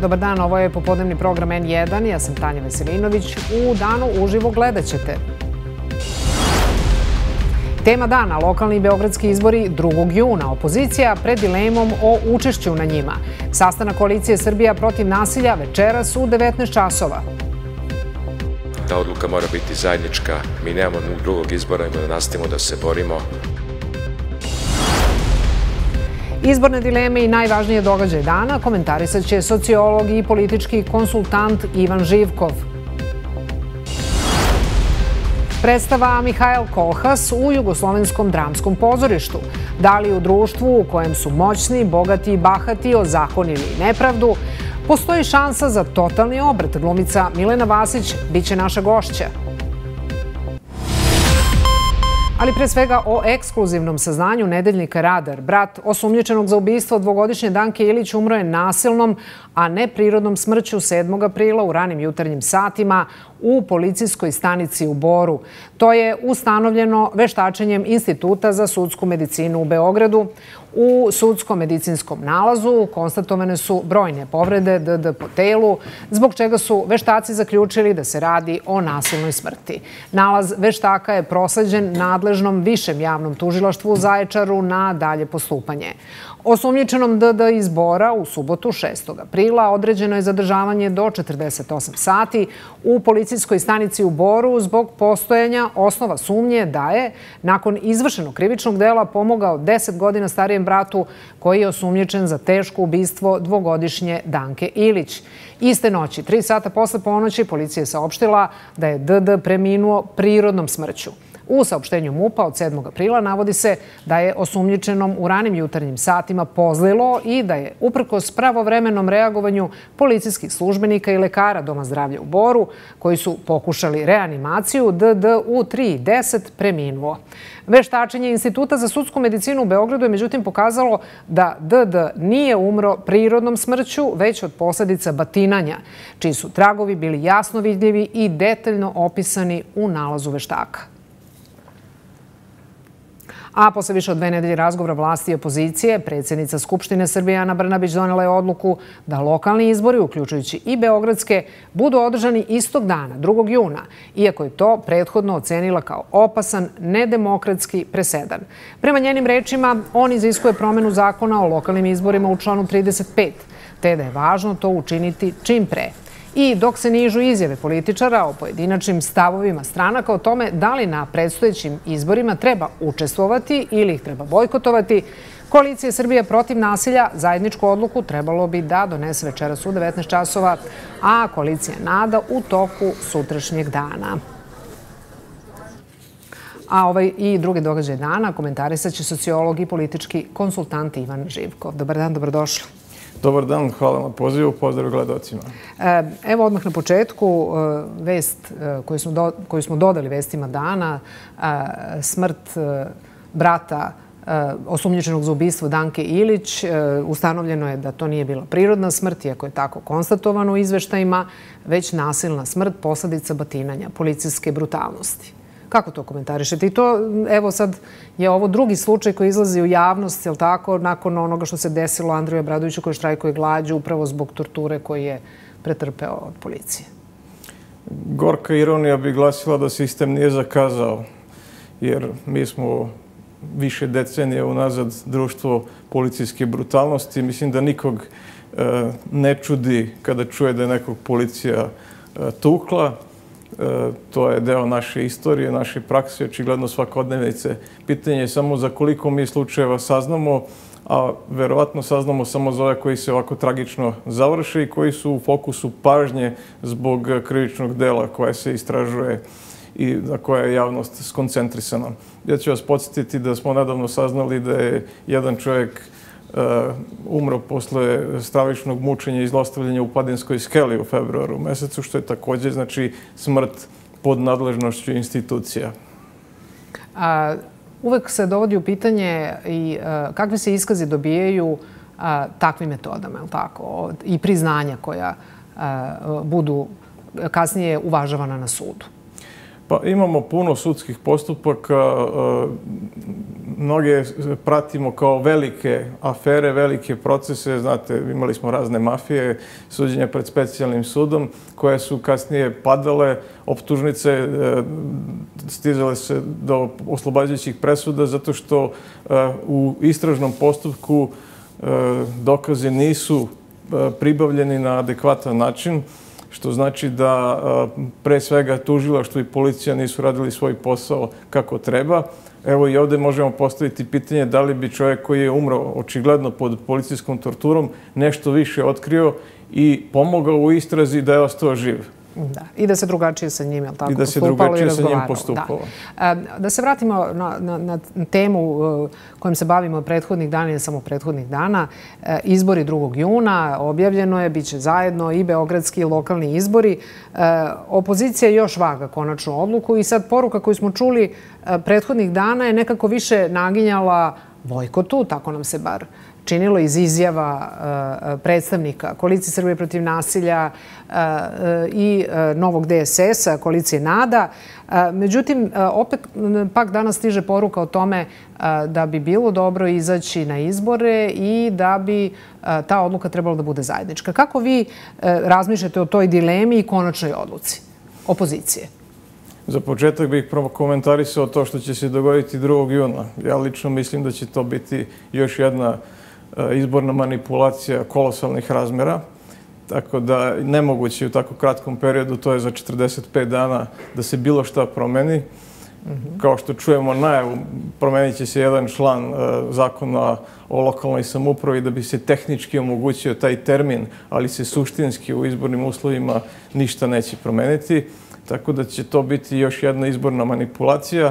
Dobar dan, ovo je popodnevni program N1. Ja sam Tanja Veselinović. U danu uživo gledat ćete. Tema dana, lokalni i beogradski izbori 2. juna. Opozicija pred dilemom o učešću na njima. Sastanak koalicije Srbija protiv nasilja večeras u 19 časova. Ta odluka mora biti zajednička. Mi nemamo drugog izbora, imamo da nastavimo da se borimo. Izborne dileme i najvažnije događaje dana komentarisat će sociolog i politički konsultant Ivan Živkov. Predstava Mihajl Kolhas u Jugoslovenskom dramskom pozorištu. Da li u društvu u kojem su moćni, bogati i bahati ozakonili nepravdu, postoji šansa za totalni obrat? Glumica Milena Vasić biće naša gošća. Ali pre svega o ekskluzivnom saznanju nedeljnika Radar. Brat osumnjičenog za ubistvo dvogodišnje Danke Ilić umro je nasilnom, a ne prirodnom smrću 7. aprila u ranim jutarnjim satima u policijskoj stanici u Boru. To je ustanovljeno veštačenjem Instituta za sudsku medicinu u Beogradu. U sudsko-medicinskom nalazu konstatovane su brojne povrede DD po telu, zbog čega su veštaci zaključili da se radi o nasilnoj smrti. Nalaz veštaka je prosleđen nadležnom Višem javnom tužilaštvu u Zaječaru na dalje postupanje. Osumnjičenom DD iz Bora u subotu 6. aprila određeno je zadržavanje do 48 sati u policijskoj stanici u Boru zbog postojanja osnova sumnje da je, nakon izvršenog krivičnog dela, pomogao 10 godina starijem bratu koji je osumnjičen za teško ubistvo dvogodišnje Danke Ilić. Iste noći, 3 sata posle ponoći, policija je saopštila da je DD preminuo prirodnom smrću. U saopštenju MUP-a od 7. aprila navodi se da je osumnjičenom u ranim jutarnjim satima pozlilo i da je, uprkos pravovremenom reagovanju policijskih službenika i lekara Doma zdravlja u Boru, koji su pokušali reanimaciju, DD u 3:10 preminuo. Veštačenje Instituta za sudsku medicinu u Beogradu je međutim pokazalo da DD nije umro prirodnom smrću, već od posledica batinanja, čiji su tragovi bili jasno vidljivi i detaljno opisani u nalazu veštaka. A posle više od 2 nedelje razgovora vlasti i opozicije, predsjednica Skupštine Srbije Ana Brnabić donela je odluku da lokalni izbori, uključujući i beogradske, budu održani istog dana, 2. juna, iako je to prethodno ocenila kao opasan, nedemokratski presedan. Prema njenim rečima, on iziskuje promenu zakona o lokalnim izborima u članu 35, te da je važno to učiniti čim pre. I dok se nižu izjave političara o pojedinačnim stavovima stranaka o tome da li na predstojećim izborima treba učestvovati ili ih treba bojkotovati, koalicija Srbija protiv nasilja zajedničku odluku trebalo bi da donese večeras u 19 časova, a koalicija NADA u toku sutrašnjeg dana. A ovaj i drugi događaj dana komentarisat će sociolog i politički konsultant Ivan Živkov. Dobar dan, dobrodošli. Dobar dan, hvala na pozivu, pozdrav gledalcima. Evo odmah na početku vest koju smo dodali vestima dana, smrt brata osumnjičenog za ubistvo Danke Ilić. Ustanovljeno je da to nije bila prirodna smrt, iako je tako konstatovano u izveštajima, već nasilna smrt, posledica batinanja, policijske brutalnosti. Kako to komentarišete? I to, evo sad, je ovo drugi slučaj koji izlazi u javnost, jel tako, nakon onoga što se desilo Andreju Obradoviću koji štrajkuje glađu upravo zbog torture koji je pretrpeo od policije. Gorka ironija bi glasila da sistem nije zakazao, jer mi smo više decenija unazad društvo policijske brutalnosti. Mislim da nikog ne čudi kada čuje da je nekog policija tukla. To je deo naše istorije, naše prakse, očigledno svakodnevnice. Pitanje je samo za koliko mi slučajeva saznamo, a verovatno saznamo samo za ove koji se ovako tragično završe i koji su u fokusu pažnje zbog krivičnog dela koje se istražuje i na koje je javnost skoncentrisana. Ja ću vas podsjetiti da smo nedavno saznali da je jedan čovjek umro posle stravičnog mučenja i zlostavljanja u Padinskoj skeli u februaru mesecu, što je također znači smrt pod nadležnošću institucija. Uvek se dovodi u pitanje i kakvi se iskazi dobijaju takvim metodama, je li tako? I priznanja koja budu kasnije uvažavana na sudu. Pa imamo puno sudskih postupaka, mnoge pratimo kao velike afere, velike procese, znate, imali smo razne mafije, suđenja pred specijalnim sudom, koje su kasnije padale, optužnice, stizale se do oslobađajućih presuda, zato što u istražnom postupku dokazi nisu pribavljeni na adekvatan način, što znači da pre svega tužilaštvo i policija nisu radili svoj posao kako treba. Evo i ovde možemo postaviti pitanje da li bi čovjek koji je umro očigledno pod policijskom torturom nešto više otkrio i pomogao u istrazi da je ostao živ. Da, i da se drugačije sa njim, jel tako, i da se drugačije sa njim postupalo. Da se vratimo na temu kojom se bavimo prethodnih dana i ne samo prethodnih dana. Izbori 2. juna, objavljeno je, bit će zajedno i beogradski i lokalni izbori. Opozicija još vaga konačnu odluku i sad poruka koju smo čuli prethodnih dana je nekako više naginjala bojkotu, tako nam se bar činilo iz izjava predstavnika Koalicije Srbije protiv nasilja i novog DSS-a, koalicije NADA. Međutim, opet pak danas stiže poruka o tome da bi bilo dobro izaći na izbore i da bi ta odluka trebala da bude zajednička. Kako vi razmišljate o toj dilemi i konačnoj odluci opozicije? Za početak bih komentarisao to što će se dogoditi 2. juna. Ja lično mislim da će to biti još jedna izborna manipulacija kolosalnih razmera, tako da nemoguće u tako kratkom periodu, to je za 45 dana, da se bilo šta promeni. Kao što čujemo najavu, promenit će se jedan član zakona o lokalnoj samoupravi da bi se tehnički omogućio taj termin, ali se suštinski u izbornim uslovima ništa neće promeniti. Tako da će to biti još jedna izborna manipulacija.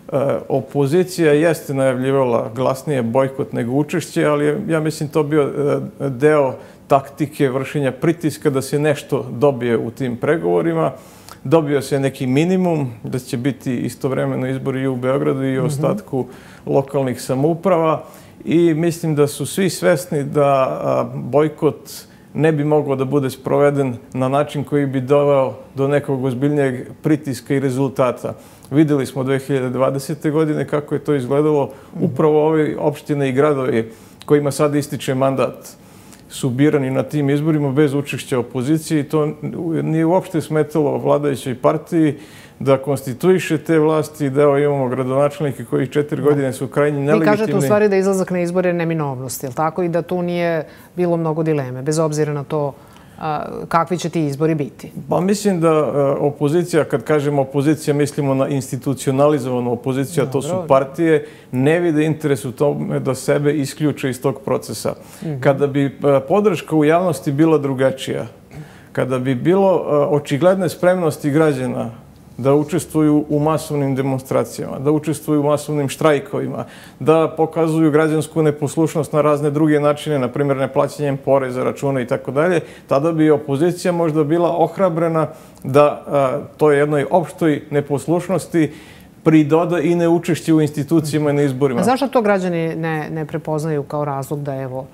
Opozicija jeste najavljivala glasnije bojkot nego učešće, ali ja mislim to bio deo taktike vršenja pritiska da se nešto dobije u tim pregovorima. Dobio se neki minimum, da će biti istovremeno izbori i u Beogradu i u ostatku lokalnih samouprava i mislim da su svi svesni da bojkot ne bi mogao da bude sproveden na način koji bi doveo do nekog ozbiljnijeg pritiska i rezultata. Videli smo 2020. godine kako je to izgledalo. Upravo ove opštine i gradovi kojima sad ističe mandat su birani na tim izborima bez učešća opozicije i to nije uopšte smetalo vladajućoj partiji da konstituiše te vlasti. Evo imamo gradonačelnike koji 4 godine su krajnje nelegitimni. Vi kažete u stvari da izlazak na izbore je neminovnost, je li tako? I da tu nije bilo mnogo dileme, bez obzira na to kakvi će ti izbori biti? Pa mislim da opozicija, kad kažemo opozicija, mislimo na institucionalizovanu opoziciju, a to su partije, ne vide interes u tome da sebe isključe iz tog procesa. Kada bi podrška u javnosti bila drugačija, kada bi bilo očigledne spremnosti građana da učestvuju u masovnim demonstracijama, da učestvuju u masovnim štrajkovima, da pokazuju građansku neposlušnost na razne druge načine, na primjer neplaćanjem poreza, računa i tako dalje, tada bi opozicija možda bila ohrabrena da toj jednoj opštoj neposlušnosti pridoda i neučešće u institucijama i na izborima. A zašto to građani ne prepoznaju kao razlog da evo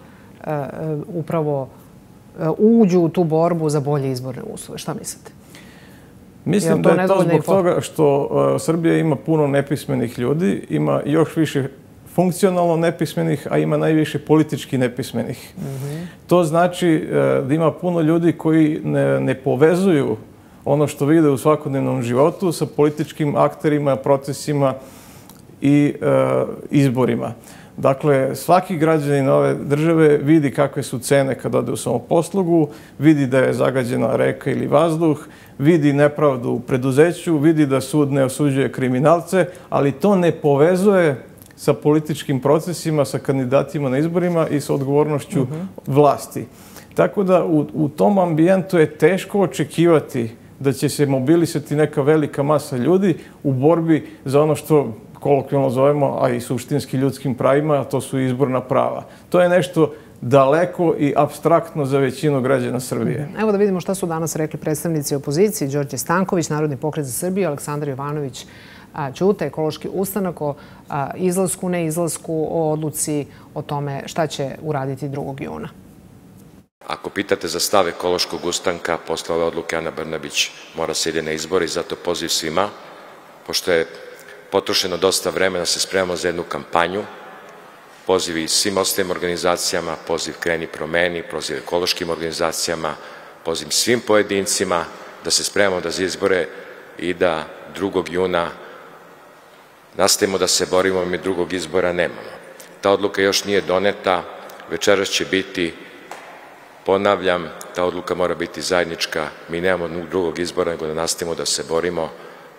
upravo uđu u tu borbu za bolje izborne uslove? Šta mislite? Mislim da je to zbog toga što Srbija ima puno nepismenih ljudi, ima još više funkcionalno nepismenih, a ima najviše politički nepismenih. To znači da ima puno ljudi koji ne povezuju ono što vide u svakodnevnom životu sa političkim akterima, procesima i izborima. Dakle, svaki građanin ove države vidi kakve su cene kad ode u samoposlugu, vidi da je zagađena reka ili vazduh, vidi nepravdu u preduzeću, vidi da sud ne osuđuje kriminalce, ali to ne povezuje sa političkim procesima, sa kandidatima na izborima i sa odgovornošću vlasti. Tako da u tom ambijentu je teško očekivati da će se mobilisati neka velika masa ljudi u borbi za ono što kolokvijalno zovemo, a i suštinski ljudskim pravima, a to su izborna prava. To je nešto daleko i apstraktno za većinu građana Srbije. Evo da vidimo šta su danas rekli predstavnici opozicije. Đorđe Stanković, Narodni pokret za Srbiju, Aleksandar Jovanović Ćuta, Ekološki ustanak, o izlasku, neizlasku, o odluci o tome šta će uraditi 2. juna. Ako pitate za stav Ekološkog ustanka, posle ove odluke Ana Brnabić mora se ide na izbori, zato poziv svima pošto je potrošeno dosta vremena, se spremamo za jednu kampanju, pozivi svim ostalim organizacijama, poziv Kreni promeni, poziv ekološkim organizacijama, poziv svim pojedincima da se spremamo za izbore i da 2. juna nastavimo da se borimo, mi drugog izbora nemamo. Ta odluka još nije doneta, večeras će biti, ponavljam, ta odluka mora biti zajednička, mi nemamo drugog izbora nego da nastavimo da se borimo.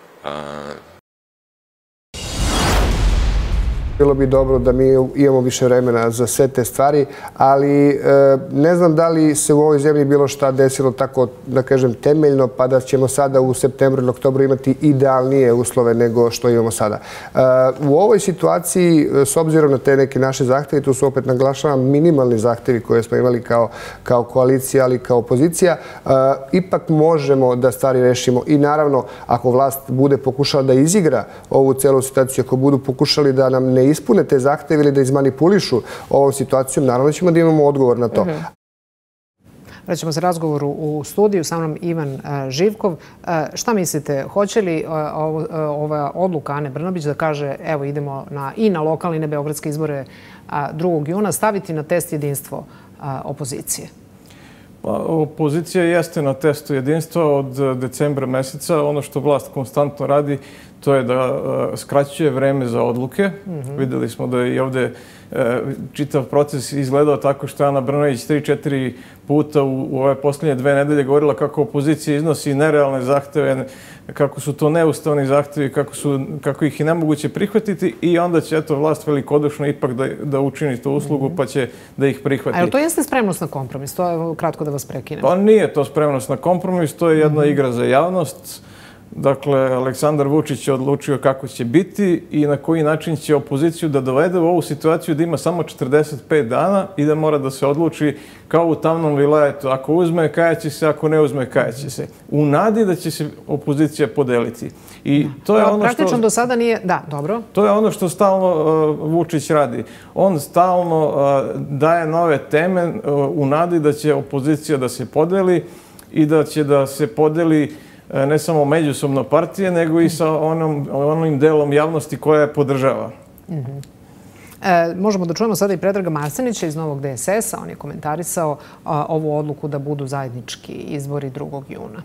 Bilo bi dobro da mi imamo više vremena za sve te stvari, ali ne znam da li se u ovoj zemlji bilo šta desilo tako, da kažem, temeljno, pa da ćemo sada u septembru ili oktobru imati idealnije uslove nego što imamo sada. U ovoj situaciji, s obzirom na te neke naše zahteve, tu su opet naglašavam minimalni zahtevi koje smo imali kao koalicija, ali kao opozicija, ipak možemo da stvari rešimo i naravno, ako vlast bude pokušala da izigra ovu celu situaciju, ako budu pokušali da nam ne ispune te zahteve ili da izmanipulišu ovom situacijom, naravno ćemo da imamo odgovor na to. Vraćamo se razgovoru u studiju, sa mnom Ivan Živkov. Šta mislite, hoće li ova odluka Ane Brnabić da kaže evo idemo i na lokalne i na beogradske izbore 2. juna staviti na test jedinstvo opozicije? Pa, opozicija jeste na testu jedinstva od decembra meseca. Ono što vlast konstantno radi, to je da skraćuje vreme za odluke. Videli smo da je i ovde čitav proces izgledao tako što je Ana Brnabić 3-4 puta u ove posljednje 2 nedelje govorila kako opozicija iznosi nerealne zahteve, kako su to neustavni zahtevi, kako ih je nemoguće prihvatiti i onda će vlast velikodušno ipak da učini tu uslugu pa će da ih prihvati. A je li to jeste spremnost na kompromis? To je kratko da vas prekinem. Pa nije to spremnost na kompromis, to je jedna igra za javnost. Dakle, Aleksandar Vučić je odlučio kako će biti i na koji način će opoziciju da dovede u ovu situaciju da ima samo 45 dana i da mora da se odluči kao u tamnom vilajetu. Ako uzme, kajaće se, ako ne uzme, kajaće se. U nadi da će se opozicija podeliti. I to je ono što... Praktično do sada nije... Da, dobro. To je ono što stalno Vučić radi. On stalno daje nove teme u nadi da će opozicija da se podeli i da će da se podeli ne samo međusobno partije, nego i sa onim delom javnosti koja je podržava. Možemo da čujemo sada i Predraga Marsenića iz Novog DSS-a. On je komentarisao ovu odluku da budu zajednički izbori 2. juna.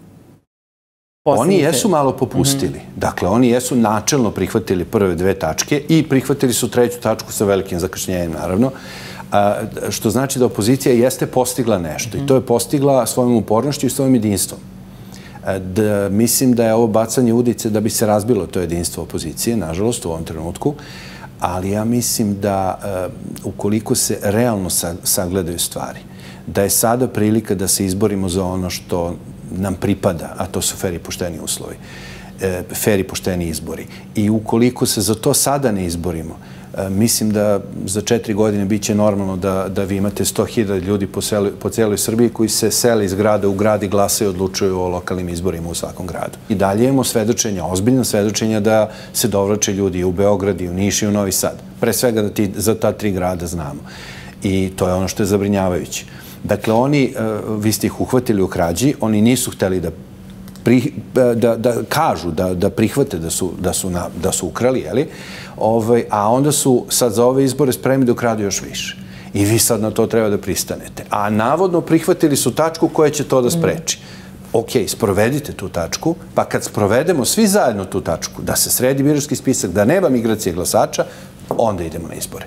Oni jesu malo popustili. Dakle, oni jesu načelno prihvatili prve 2 tačke i prihvatili su 3. tačku sa velikim zakašnjenjem, naravno. Što znači da opozicija jeste postigla nešto. I to je postigla svojom upornošću i svojim jedinstvom. Mislim da je ovo bacanje udice da bi se razbilo to jedinstvo opozicije, nažalost, u ovom trenutku, ali ja mislim da ukoliko se realno sagledaju stvari, da je sada prilika da se izborimo za ono što nam pripada, a to su fer i pošteni uslovi, fer i pošteni izbori. I ukoliko se za to sada ne izborimo, mislim da za 4 godine bit će normalno da vi imate 100.000 ljudi po celoj Srbiji koji se sele iz grada u grad i glasaju i odlučuju o lokalnim izborima u svakom gradu. I dalje imamo svedočenja, ozbiljna svedočenja da se dovraće ljudi i u Beograd, i u Niš, i u Novi Sad. Pre svega da za ta 3 grada znamo. I to je ono što je zabrinjavajuće. Dakle, vi ste ih uhvatili u krađi, oni nisu hteli da kažu, da prihvate da su ukrali, jeli? A onda su sad za ove izbore spremni da ukradu još više. I vi sad na to treba da pristanete. A navodno prihvatili su tačku koja će to da spreči. Ok, sprovedite tu tačku, pa kad sprovedemo svi zajedno tu tačku, da se sredi birački spisak, da nema migracije glasača, onda idemo na izbore.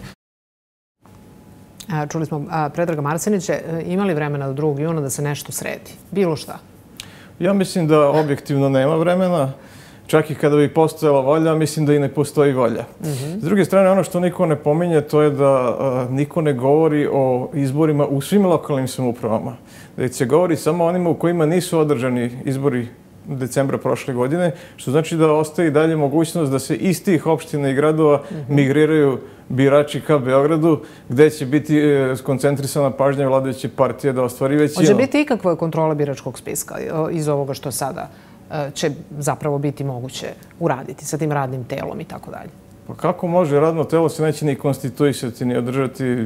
Čuli smo Predraga Marsenića, imali vremena do 2. juna da se nešto sredi? Bilo šta? Ja mislim da objektivno nema vremena. Čak i kada bi postojala volja, mislim da i ne postoji volja. S druge strane, ono što niko ne pominje, to je da niko ne govori o izborima u svim lokalnim samoupravama. Da se govori samo o onima u kojima nisu održani izbori decembra prošle godine, što znači da ostaje i dalje mogućnost da se iz tih opština i gradova migriraju birači ka Beogradu, gde će biti skoncentrisana pažnja vladajuće partije da ostvari većinu. Hoće biti ikakva kontrola biračkog spiska iz ovoga što sada će zapravo biti moguće uraditi sa tim radnim telom i tako dalje? Pa kako može radno telo se neće ni konstituisati, ni održati?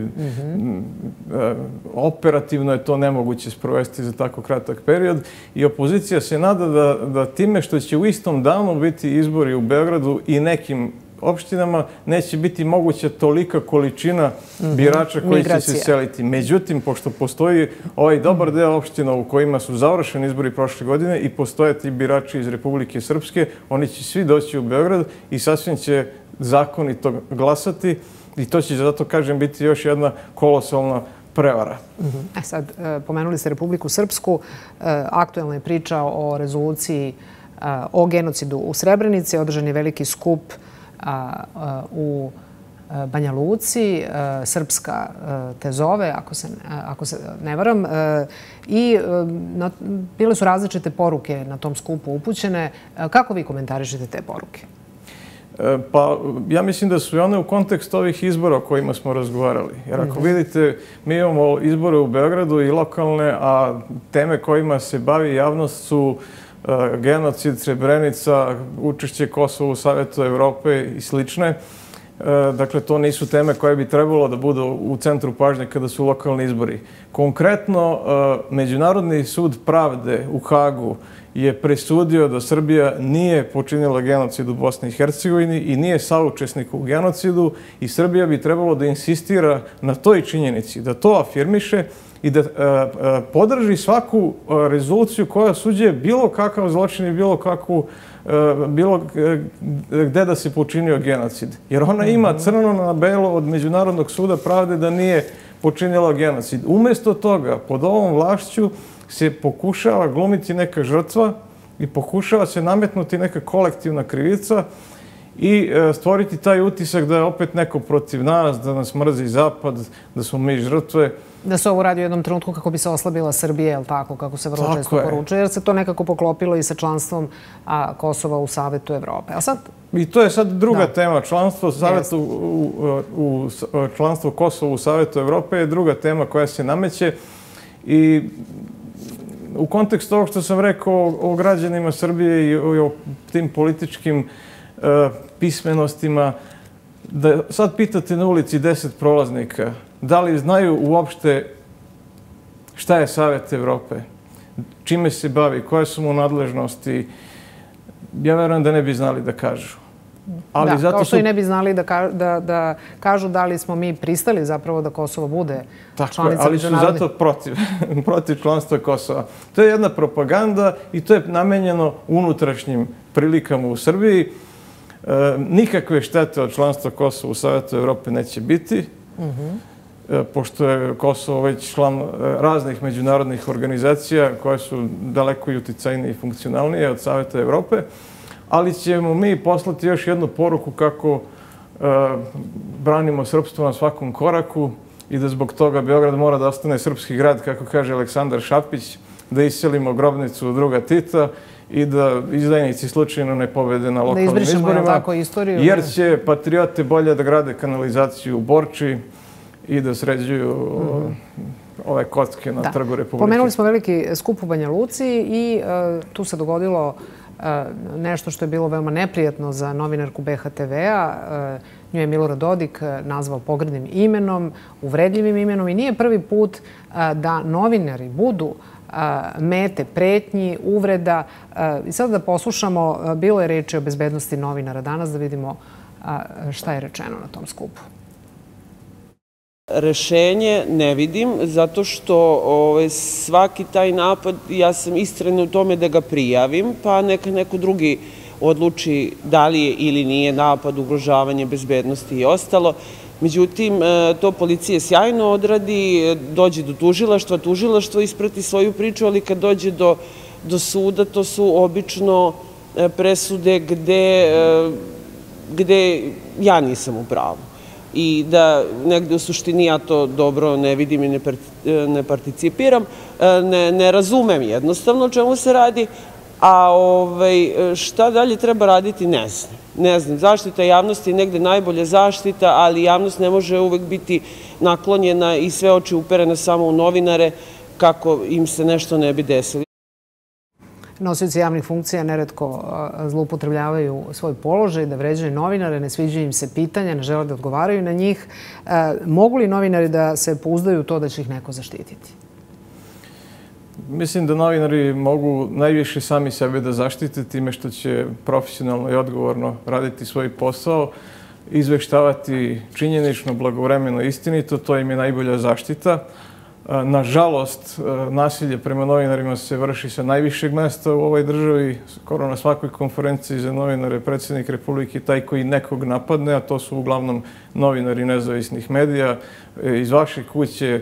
Operativno je to nemoguće sprovesti za tako kratak period i opozicija se nada da time što će u istom danu biti izbori u Beogradu i nekim opštinama neće biti moguća tolika količina birača koji će se seliti. Međutim, pošto postoji ovaj dobar deo opština u kojima su završeni izbori prošle godine i postoje ti birači iz Republike Srpske, oni će svi doći u Beograd i sasvim će zakonito glasati i to će, zato kažem, biti još jedna kolosalna prevara. Sad, pomenuli ste Republiku Srpsku. Aktuelna je priča o rezoluciji o genocidu u Srebrenici. Održan je veliki skup u Banja Luci. Srpska te zove, ako se ne varam. I bile su različite poruke na tom skupu upućene. Kako vi komentarišete te poruke? Pa, ja mislim da su i one u kontekstu ovih izbora o kojima smo razgovarali. Jer ako vidite, mi imamo izbore u Beogradu i lokalne, a teme kojima se bavi javnost su genocid, Srebrenica, učešće Kosova u Savetu Evrope i slične. Dakle, to nisu teme koje bi trebalo da budu u centru pažnje kada su lokalni izbori. Konkretno, Međunarodni sud pravde u Hagu je presudio da Srbija nije počinila genocid u Bosni i Hercegovini i nije saučesnik u genocidu i Srbija bi trebalo da insistira na toj činjenici, da to afirmiše i da podrži svaku rezoluciju koja osuđuje bilo kakav zločin i bilo gde da se počinio genocid. Jer ona ima crno na belo od Međunarodnog suda pravde da nije počinila genocid. Umesto toga, pod ovom vlašću se pokušava glumiti neka žrtva i pokušava se nametnuti neka kolektivna krivica i stvoriti taj utisak da je opet neko protiv nas, da nas mrzi Zapad, da smo mi žrtve. Da se ovo radi u jednom trenutku kako bi se oslabila Srbija, je li tako, kako se vrlo često poručuje, jer se to nekako poklopilo i sa članstvom Kosova u Savetu Evrope. I to je sad druga tema. Članstvo Kosova u Savetu Evrope je druga tema koja se nameće i u kontekstu ovog što sam rekao o građanima Srbije i o tim političkim pismenostima, da sad pitate na ulici 10 prolaznika da li znaju uopšte šta je Savet Evrope, čime se bavi, koje su mu nadležnosti, ja verujem da ne bi znali da kažu. Da, kao što i ne bi znali da kažu da li smo mi pristali zapravo da Kosovo bude članica međunarodne. Ali su zato protiv članstva Kosova. To je jedna propaganda i to je namenjeno unutrašnjim prilikama u Srbiji. Nikakve štete od članstva Kosova u Savetu Evrope neće biti, pošto je Kosovo već član raznih međunarodnih organizacija koje su daleko i uticajnije i funkcionalnije od Saveta Evrope. Ali ćemo mi poslati još jednu poruku kako branimo srpstvo na svakom koraku i da zbog toga Beograd mora da ostane srpski grad, kako kaže Aleksandar Šapić, da iselimo grobnicu druga Tita i da izdajnici slučajno ne pobede na lokalnim izborima, jer će patriote bolje da grade kanalizaciju u Borči i da sređuju ove kocke na Trgu Republike. Pomenuli smo veliki skup u Banja Luci i tu se dogodilo nešto što je bilo veoma neprijatno za novinarku BHTV-a. Nju je Milorad Dodik nazvao pogrdnim imenom, uvredljivim imenom i nije prvi put da novinari budu mete pretnji, uvreda. I sad da poslušamo, bilo je reči o bezbednosti novinara danas, da vidimo šta je rečeno na tom skupu. Rešenje ne vidim, zato što svaki taj napad, ja sam istrajna u tome da ga prijavim, pa neka neko drugi odluči da li je ili nije napad, ugrožavanje bezbednosti i ostalo. Međutim, to policija sjajno odradi, dođe do tužilaštva, tužilaštvo isprati svoju priču, ali kad dođe do suda, to su obično presude gde ja nisam u pravu. I da negde u suštini ja to dobro ne vidim i ne participiram, ne razumem jednostavno o čemu se radi, a šta dalje treba raditi ne znam. Ne znam, zaštita javnosti je negde najbolja zaštita, ali javnost ne može uvek biti naklonjena i sve oči uperene samo u novinare kako im se nešto ne bi desilo. nosioci javnih funkcija neretko zloupotrebljavaju svoj položaj, da vređaju novinare, ne sviđaju im se pitanja, ne žele da odgovaraju na njih. Mogu li novinari da se pouzdaju u to da će ih neko zaštititi? Mislim da novinari mogu najviše sami sebe da zaštite time što će profesionalno i odgovorno raditi svoj posao, izveštavati činjenično, blagovremeno, istinito, to im je najbolja zaštita. Nažalost, nasilje prema novinarima se vrši sa najvišeg mesta u ovoj državi. Skoro na svakoj konferenciji za novinare predsjednik Republike taj koji nekog napadne, a to su uglavnom novinari nezavisnih medija iz vaše kuće.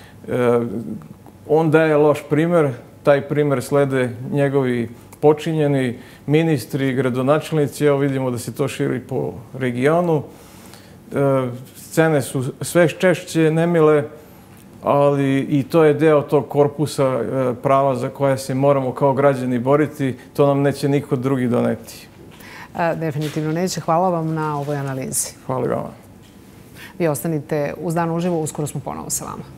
On daje loš primer, taj primer slede njegovi počinjeni ministri, gradonačelnici. Evo vidimo da se to širi po regionu. Scene su sve češće nemile, ali i to je deo tog korpusa prava za koje se moramo kao građani boriti. To nam neće niko drugi doneti. Definitivno neće. Hvala vam na ovoj analizi. Hvala vama. Vi ostanite uz Dan uživo. Uskoro smo ponovo sa vama.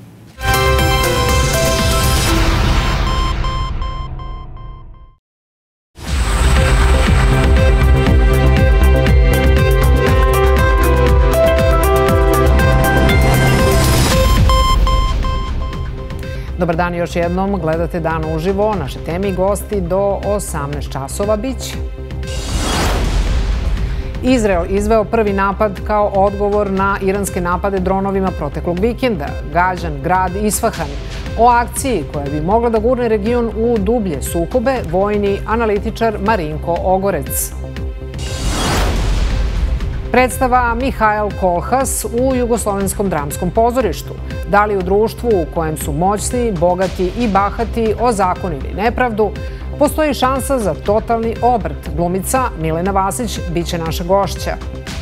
Dobar dan još jednom. Gledate Dan uživo. Naše teme i gosti do 18 časova biće. Izrael izveo prvi napad kao odgovor na iranske napade dronovima proteklog vikenda. Gađan grad Isfahan. O akciji koja bi mogla da gurne region u dublje sukobe, vojni analitičar Marinko Ogorec. Predstava Mihajl Kolhas u Jugoslovenskom dramskom pozorištu. Da li u društvu u kojem su moćni, bogati i bahati ozakonili nepravdu, postoji šansa za totalni obrt. Glumica Milena Vasić biće naša gošća.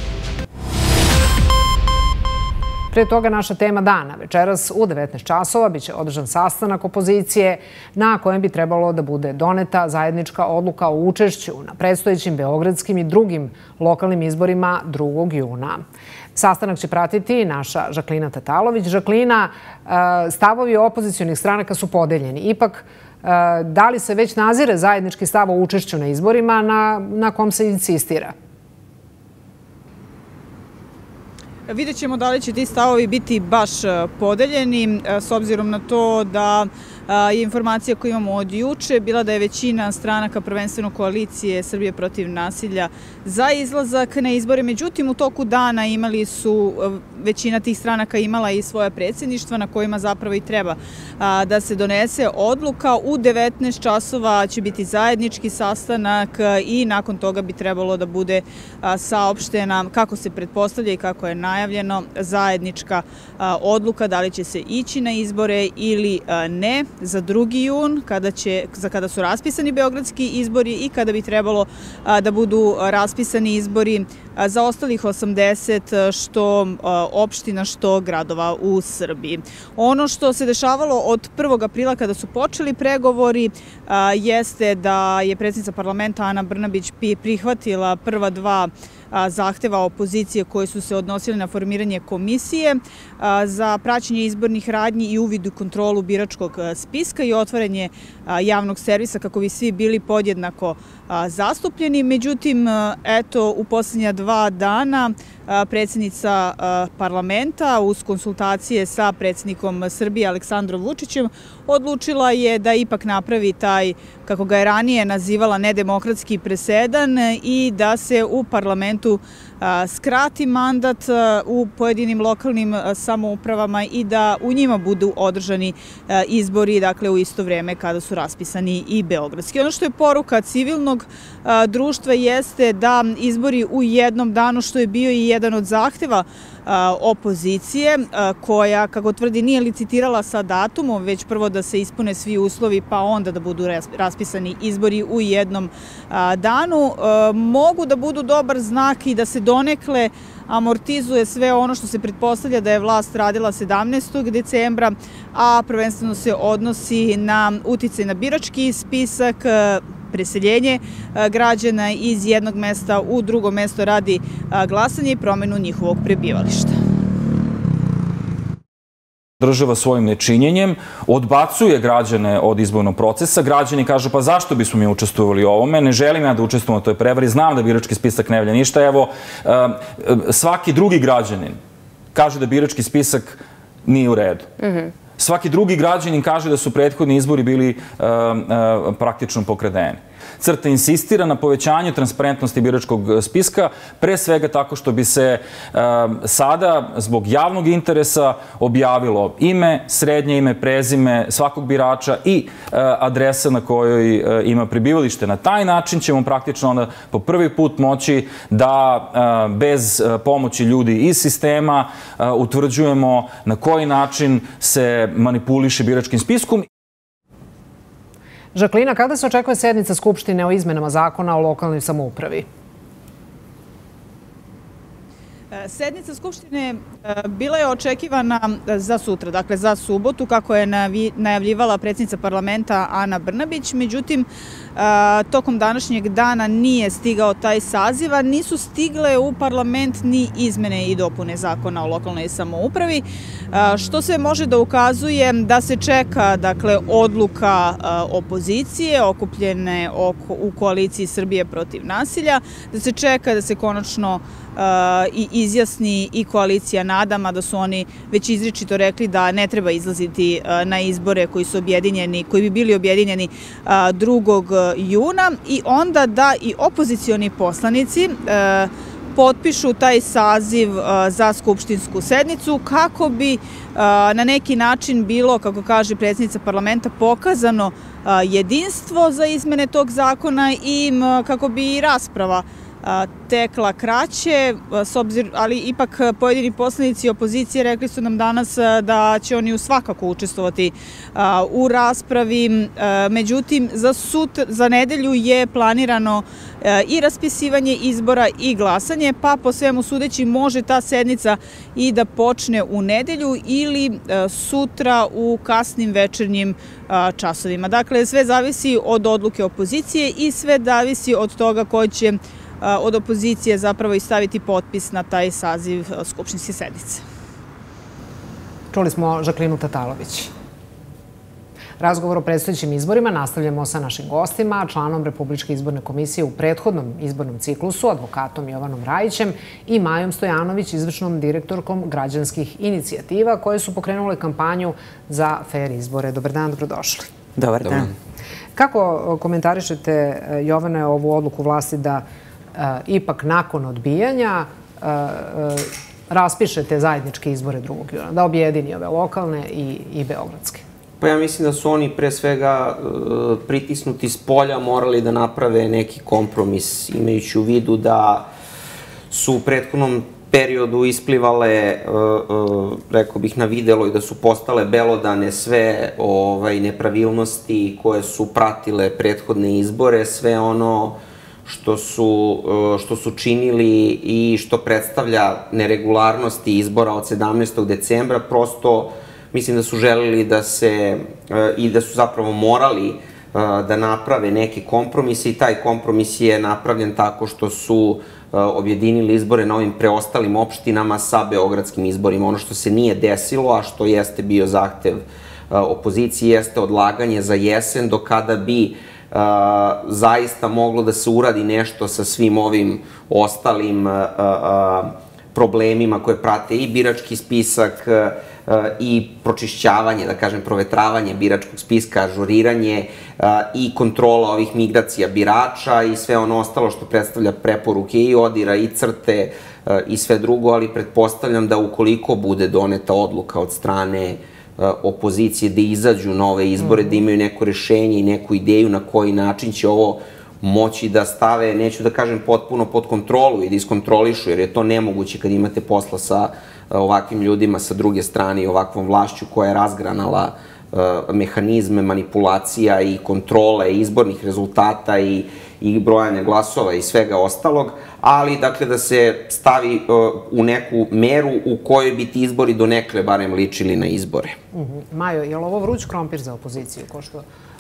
Pre toga naša tema dana. Večeras u 19 časova biće održan sastanak opozicije na kojem bi trebalo da bude doneta zajednička odluka o učešću na predstojećim beogradskim i drugim lokalnim izborima 2. juna. Sastanak će pratiti naša Žaklina Tatalović. Žaklina, stavovi opozicionih stranaka su podeljeni. Ipak, da li se već nazire zajednički stav o učešću na izborima na kom se insistira? Vidjet ćemo da li će ti stavovi biti baš podeljeni, s obzirom na to da je informacija koju imamo od juče bila da je većina stranaka, prvenstveno koalicije Srbije protiv nasilja, za izlazak na izbore. Međutim, u toku dana većina tih stranaka imala i svoje predsjedništva na kojima zapravo i treba da se donese odluka. U 19 časova će biti zajednički sastanak i nakon toga bi trebalo da bude saopštena, kako se pretpostavlja i kako je najavljeno, zajednička odluka da li će se ići na izbore ili ne za 2. jun, kada su raspisani beogradski izbori i kada bi trebalo da budu raspisani izbori za ostalih 80 što opština, što gradova u Srbiji. Ono što se dešavalo od 1. aprila kada su počeli pregovori jeste da je predsjednica parlamenta Ana Brnabić prihvatila prva 2 zahteva opozicije koje su se odnosili na formiranje komisije za praćenje izbornih radnji i uvid u kontrolu biračkog spiska i otvaranje javnog servisa kako bi svi bili podjednako zastupljeni. Međutim, eto, u posljednja 2 dana predsjednica parlamenta uz konsultacije sa predsjednikom Srbije Aleksandrom Vučićem odlučila je da ipak napravi taj, kako ga je ranije nazivala, nedemokratski presedan i da se u parlamentu skrati mandat u pojedinim lokalnim samoupravama i da u njima budu održani izbori, dakle u isto vrijeme kada su raspisani i beogradski. Ono što je poruka civilnog društva jeste da izbori u jednom danu, što je bio i jedan od zahteva opozicije, koja, kako tvrdi, nije licitirala sa datumom, već prvo da se ispune svi uslovi pa onda da budu raspisani izbori u jednom danu, mogu da budu dobar znak i da se donekle amortizuje sve ono što se pretpostavlja da je vlast radila 17. decembra, a prvenstveno se odnosi na uticaj na birački spisak, preseljenje građana iz jednog mesta u drugo mesto radi glasanja i promjenu njihovog prebivališta. država svojim nečinjenjem odbacuje građane od izbornog procesa. Građani kažu, pa zašto bismo mi učestvovali u ovome? Ne želim ja da učestvujem u toj prevari. Znam da birački spisak ne valja ništa. Evo, svaki drugi građanin kaže da birački spisak nije u redu. Svaki drugi građanin kaže da su prethodni izbori bili praktično pokradeni. CRTA insistira na povećanju transparentnosti biračkog spiska, pre svega tako što bi se sada zbog javnog interesa objavilo ime, srednje ime, prezime svakog birača i adresa na kojoj ima prebivalište. Na taj način ćemo praktično onda po prvi put moći da bez pomoći ljudi iz sistema utvrđujemo na koji način se manipuliše biračkim spiskom. Žaklina, kada se očekuje sednica Skupštine o izmenama zakona o lokalnoj samoupravi? Sednica Skupštine bila je očekivana za sutra, dakle za subotu, kako je najavljivala predsjednica parlamenta Ana Brnabić. Međutim, tokom današnjeg dana nije stigao taj saziv, a nisu stigle u parlament ni izmene i dopune zakona o lokalnoj samoupravi, što se može da ukazuje da se čeka, dakle, odluka opozicije okupljene u koaliciji Srbije protiv nasilja, da se čeka da se konačno i izjasni i koalicija Nadama, da su oni već izričito rekli da ne treba izlaziti na izbore koji bi bili objedinjeni 2. juna i onda da i opozicioni poslanici potpišu taj saziv za skupštinsku sednicu kako bi na neki način bilo, kako kaže predsjednica parlamenta, pokazano jedinstvo za izmene tog zakona i kako bi i rasprava tekla kraće, ali ipak pojedini poslanici opozicije rekli su nam danas da će oni svakako učestvovati u raspravi. Međutim, za nedelju je planirano i raspisivanje izbora i glasanje, pa po svemu sudeći može ta sednica i da počne u nedelju ili sutra u kasnim večernjim časovima. Dakle, sve zavisi od odluke opozicije i sve zavisi od toga ko će od opozicije zapravo i staviti potpis na taj saziv skupštinske sednice. Čuli smo Žaklinu Tatalović. Razgovor o predstojećim izborima nastavljamo sa našim gostima, članom Republičke izborne komisije u prethodnom izbornom ciklusu, advokatom Jovanom Rajićem i Majom Stojanović, izvršnom direktorkom građanskih inicijativa koje su pokrenule kampanju za fer izbore. Dobar dan, dobrodošli. Dobar dan. Kako komentarišete, Jovane, ovu odluku vlasti da ipak nakon odbijanja raspišete zajedničke izbore 2. juna, da objedini ove lokalne i beogradske? Pa ja mislim da su oni pre svega pritisnuti s polja morali da naprave neki kompromis, imajući u vidu da su u prethodnom periodu isplivale, rekao bih, na videlo i da su postale belodane sve nepravilnosti koje su pratile prethodne izbore, sve ono što su činili i što predstavlja neregularnosti izbora od 17. decembra, prosto mislim da su želeli i da su zapravo morali da naprave neke kompromise i taj kompromis je napravljen tako što su objedinili izbore na ovim preostalim opštinama sa beogradskim izborima. Ono što se nije desilo, a što jeste bio zahtev opozicije, jeste odlaganje za jesen do kada bi zaista moglo da se uradi nešto sa svim ovim ostalim problemima koje prate i birački spisak i pročišćavanje, da kažem, provetravanje biračkog spiska, ažuriranje i kontrola ovih migracija birača i sve ono ostalo što predstavlja preporuke i ODIR-a i CRTA-e i sve drugo, ali pretpostavljam da ukoliko bude doneta odluka od strane opozicije da izađu na ove izbore, da imaju neko rešenje i neku ideju na koji način će ovo moći da stave, neću da kažem potpuno pod kontrolu i da iskontrolišu, jer je to nemoguće kad imate posla sa ovakvim ljudima sa druge strane i ovakvom vlašću koja je razgranala mehanizme manipulacija i kontrole izbornih rezultata i brojanja glasova i svega ostalog, ali dakle da se stavi u neku meru u kojoj bi ti izbori donekle barem ličili na izbore. Majo, je li ovo vruć krompir za opoziciju, ko što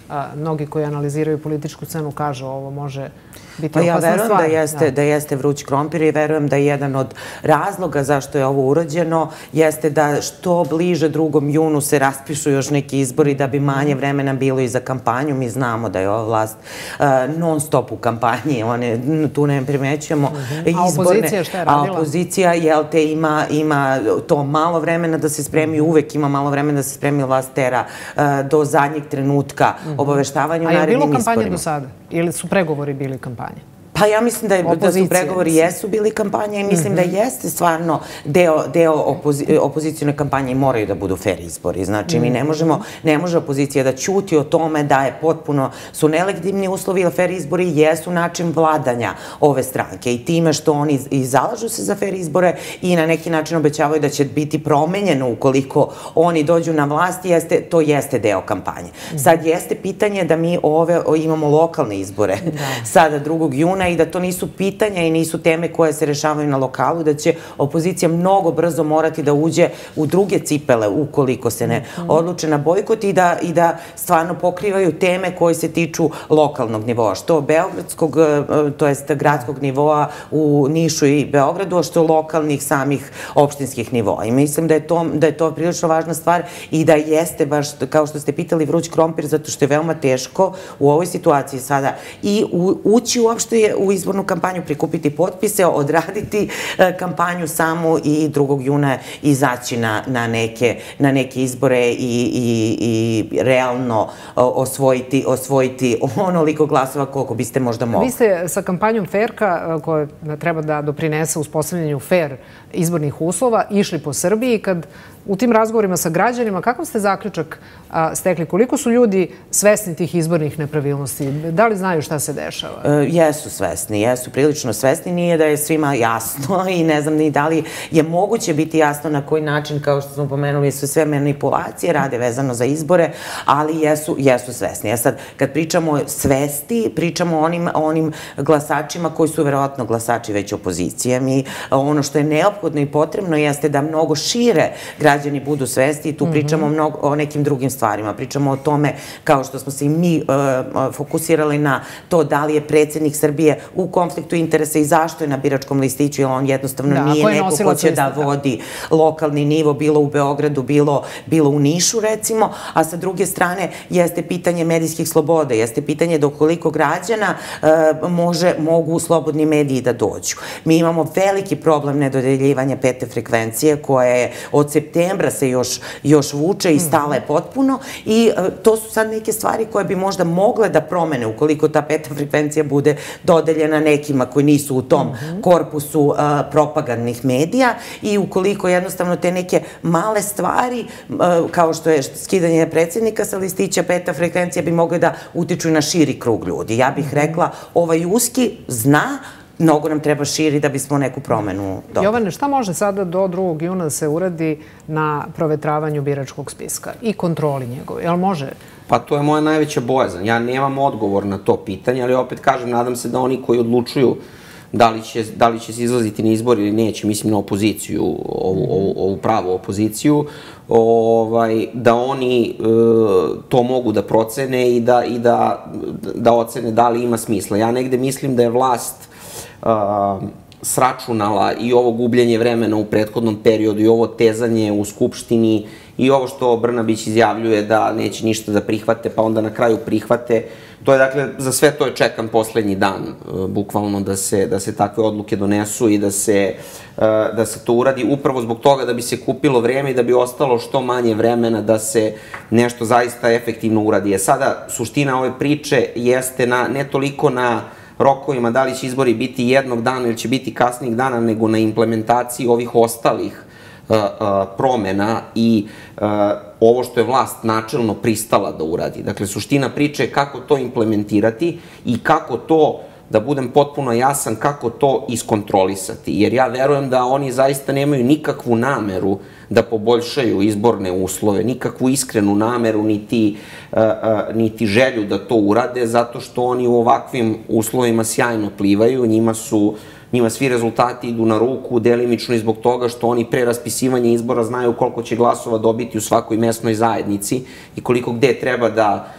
mnogi koji analiziraju političku scenu kažu ovo može biti opasna stvar. Ja verujem da jeste vruć krompir i verujem da jedan od razloga zašto je ovo urađeno jeste da što bliže 2. junu se raspišu još neki izbori da bi manje vremena bilo i za kampanju. Mi znamo da je ova vlast non stop u kampanji, tu ne primećujemo izborne. A opozicija šta je radila? A opozicija, jel te, ima to malo vremena da se spremi, uvek ima malo vremena da se spremi, vlast tera do zadnjeg trenutka obaveštavanju u narednim izborima. A je bilo kampanje do sada? Ili su pregovori bili kampanje? Pa ja mislim da su pregovori jesu bili kampanja i mislim da jeste stvarno deo opozicijone kampanje i moraju da budu fair izbori. Znači, ne može opozicija da ćuti o tome da je potpuno, su nelegitimni uslovi, jer fair izbori jesu način vladanja ove stranke i time što oni i zalažu se za fair izbore i na neki način obećavaju da će biti promenjeno ukoliko oni dođu na vlast, to jeste deo kampanje. Sad jeste pitanje da mi imamo lokalne izbore sada 2. juna i da to nisu pitanja i nisu teme koje se rešavaju na lokalu, da će opozicija mnogo brzo morati da uđe u druge cipele ukoliko se ne odluče na bojkot i da stvarno pokrivaju teme koje se tiču lokalnog nivoa, što beogradskog, to jest gradskog nivoa u Nišu i Beogradu, a što lokalnih samih opštinskih nivoa. I mislim da je to prilično važna stvar i da jeste, baš kao što ste pitali, vruć krompir, zato što je veoma teško u ovoj situaciji sada i ući uopšte u izbornu kampanju, prikupiti potpise, odraditi kampanju samu i 2. juna izaći na neke izbore i realno osvojiti onoliko glasova koliko biste možda mogli. Vi ste sa kampanjom Ferka, koja treba da doprinese uspostavljanju fair izbornih uslova, išli po Srbiji. Kad u tim razgovorima sa građanima, kakav ste zaključak stekli? Koliko su ljudi svesni tih izbornih nepravilnosti? Da li znaju šta se dešava? Jesu svesni, jesu prilično svesni. Nije da je svima jasno i ne znam ni da li je moguće biti jasno na koji način, kao što smo pomenuli, su sve manipulacije rade vezano za izbore, ali jesu svesni. Sad, kad pričamo o svesti, pričamo o onim glasačima koji su verovatno glasači već opozicije. Ono što je neophodno i potrebno jeste da mnogo šire građani budu svesti i tu pričamo o nekim drugim stvarima. Pričamo o tome kao što smo se i mi fokusirali na to da li je predsjednik Srbije u konfliktu interesa i zašto je na biračkom listiću, jer on jednostavno nije neko ko će da vodi lokalni nivo, bilo u Beogradu, bilo u Nišu, recimo, a sa druge strane jeste pitanje medijskih sloboda, jeste pitanje do koliko građana mogu slobodni mediji da dođu. Mi imamo veliki problem nedodeljivanja 5. frekvencije koja je od septembra se još vuče i stala je potpuno i to su sad neke stvari koje bi možda mogle da promene ukoliko ta 5. frekvencija bude dodeljena nekima koji nisu u tom korpusu propagandnih medija i ukoliko jednostavno te neke male stvari kao što je skidanje predsjednika sa listića, 5. frekvencija bi mogle da utiču na širi krug ljudi. Ja bih rekla, ovaj uski zna, mnogo nam treba širi da bismo neku promenu dobili. Jovane, šta može sada do 2. juna da se uradi na provetravanju biračkog spiska i kontroli njegove? Jel može? Pa to je moja najveća bojazan. Ja nemam odgovor na to pitanje, ali opet kažem, nadam se da oni koji odlučuju da li će se izlaziti na izbor ili neće, mislim na opoziciju, ovu pravu opoziciju, da oni to mogu da procene i da ocene da li ima smisla. Ja negde mislim da je vlast sračunala i ovo gubljenje vremena u prethodnom periodu i ovo tezanje u Skupštini i ovo što Brnabić izjavljuje da neće ništa da prihvate, pa onda na kraju prihvate. To je, dakle, za sve to je čekan poslednji dan, bukvalno, da se takve odluke donesu i da se to uradi upravo zbog toga da bi se kupilo vreme i da bi ostalo što manje vremena da se nešto zaista efektivno uradi. Sada, suština ove priče jeste ne toliko na rokovima da li će izbori biti jednog dana ili će biti kasnijeg dana, nego na implementaciji ovih ostalih promena i ovo što je vlast načelno pristala da uradi. Dakle, suština priče je kako to implementirati i kako to, da budem potpuno jasan, kako to iskontrolisati. Jer ja verujem da oni zaista nemaju nikakvu nameru da poboljšaju izborne uslove, nikakvu iskrenu nameru, niti želju da to urade, zato što oni u ovakvim uslovima sjajno plivaju, njima svi rezultati idu na ruku, delimično i zbog toga što oni pre raspisivanja izbora znaju koliko će glasova dobiti u svakoj mesnoj zajednici i koliko gde treba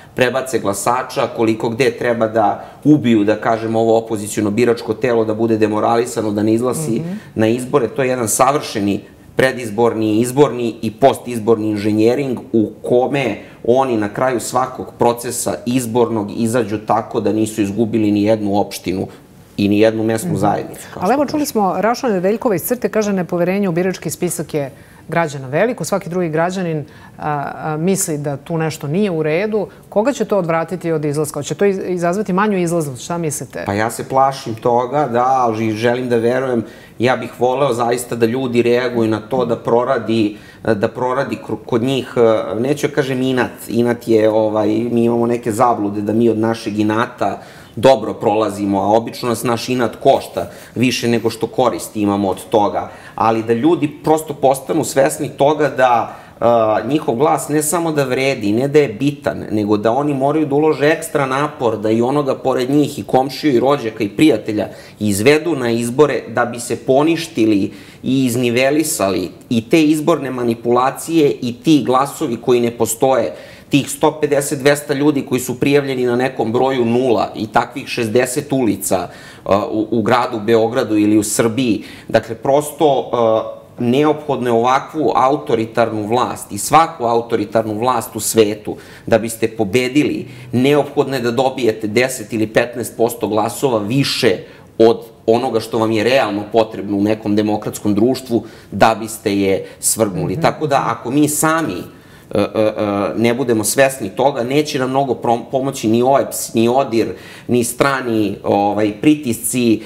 prebace glasača, koliko gde treba da ubiju, da kažem, ovo opoziciono biračko telo, da bude demoralisano, da ne izlasi na izbore. To je jedan savršeni predizborni, izborni i postizborni inženjering u kome oni na kraju svakog procesa izbornog izađu tako da nisu izgubili ni jednu opštinu i ni jednu mesnu zajednicu. Ali evo čuli smo Rašona Nedeljkova iz CRTE, kaže nepoverenje u birački spisak je građana veliko, svaki drugi građanin misli da tu nešto nije u redu. Koga će to odvratiti od izlaska? Će to izazvati manju izlaznost? Šta mislite? Pa ja se plašim toga, da, ali želim da verujem. Ja bih voleo zaista da ljudi reaguju na to, da proradi kod njih, neću ja kažem inat. Inat je, mi imamo neke zablude da mi od našeg inata dobro prolazimo, a obično nas naš inat košta više nego što koristi imamo od toga. Ali da ljudi prosto postanu svesni toga da njihov glas ne samo da vredi, ne da je bitan, nego da oni moraju da ulože ekstra napor, da i onoga pored njih, i komšiju, i rođaka, i prijatelja izvedu na izbore da bi se poništili i iznivelisali i te izborne manipulacije i ti glasovi koji ne postoje. Tih 150-200 ljudi koji su prijavljeni na nekom broju 0 i takvih 60 ulica u gradu Beogradu ili u Srbiji. Dakle, prosto neophodno je ovakvu autoritarnu vlast i svaku autoritarnu vlast u svetu da biste pobedili, neophodno je da dobijete 10 ili 15% glasova više od onoga što vam je realno potrebno u nekom demokratskom društvu da biste je svrgnuli. Tako da ako mi sami ne budemo svesni toga, neće nam mnogo pomoći ni OEBS, ni ODIR, ni strani pritisci,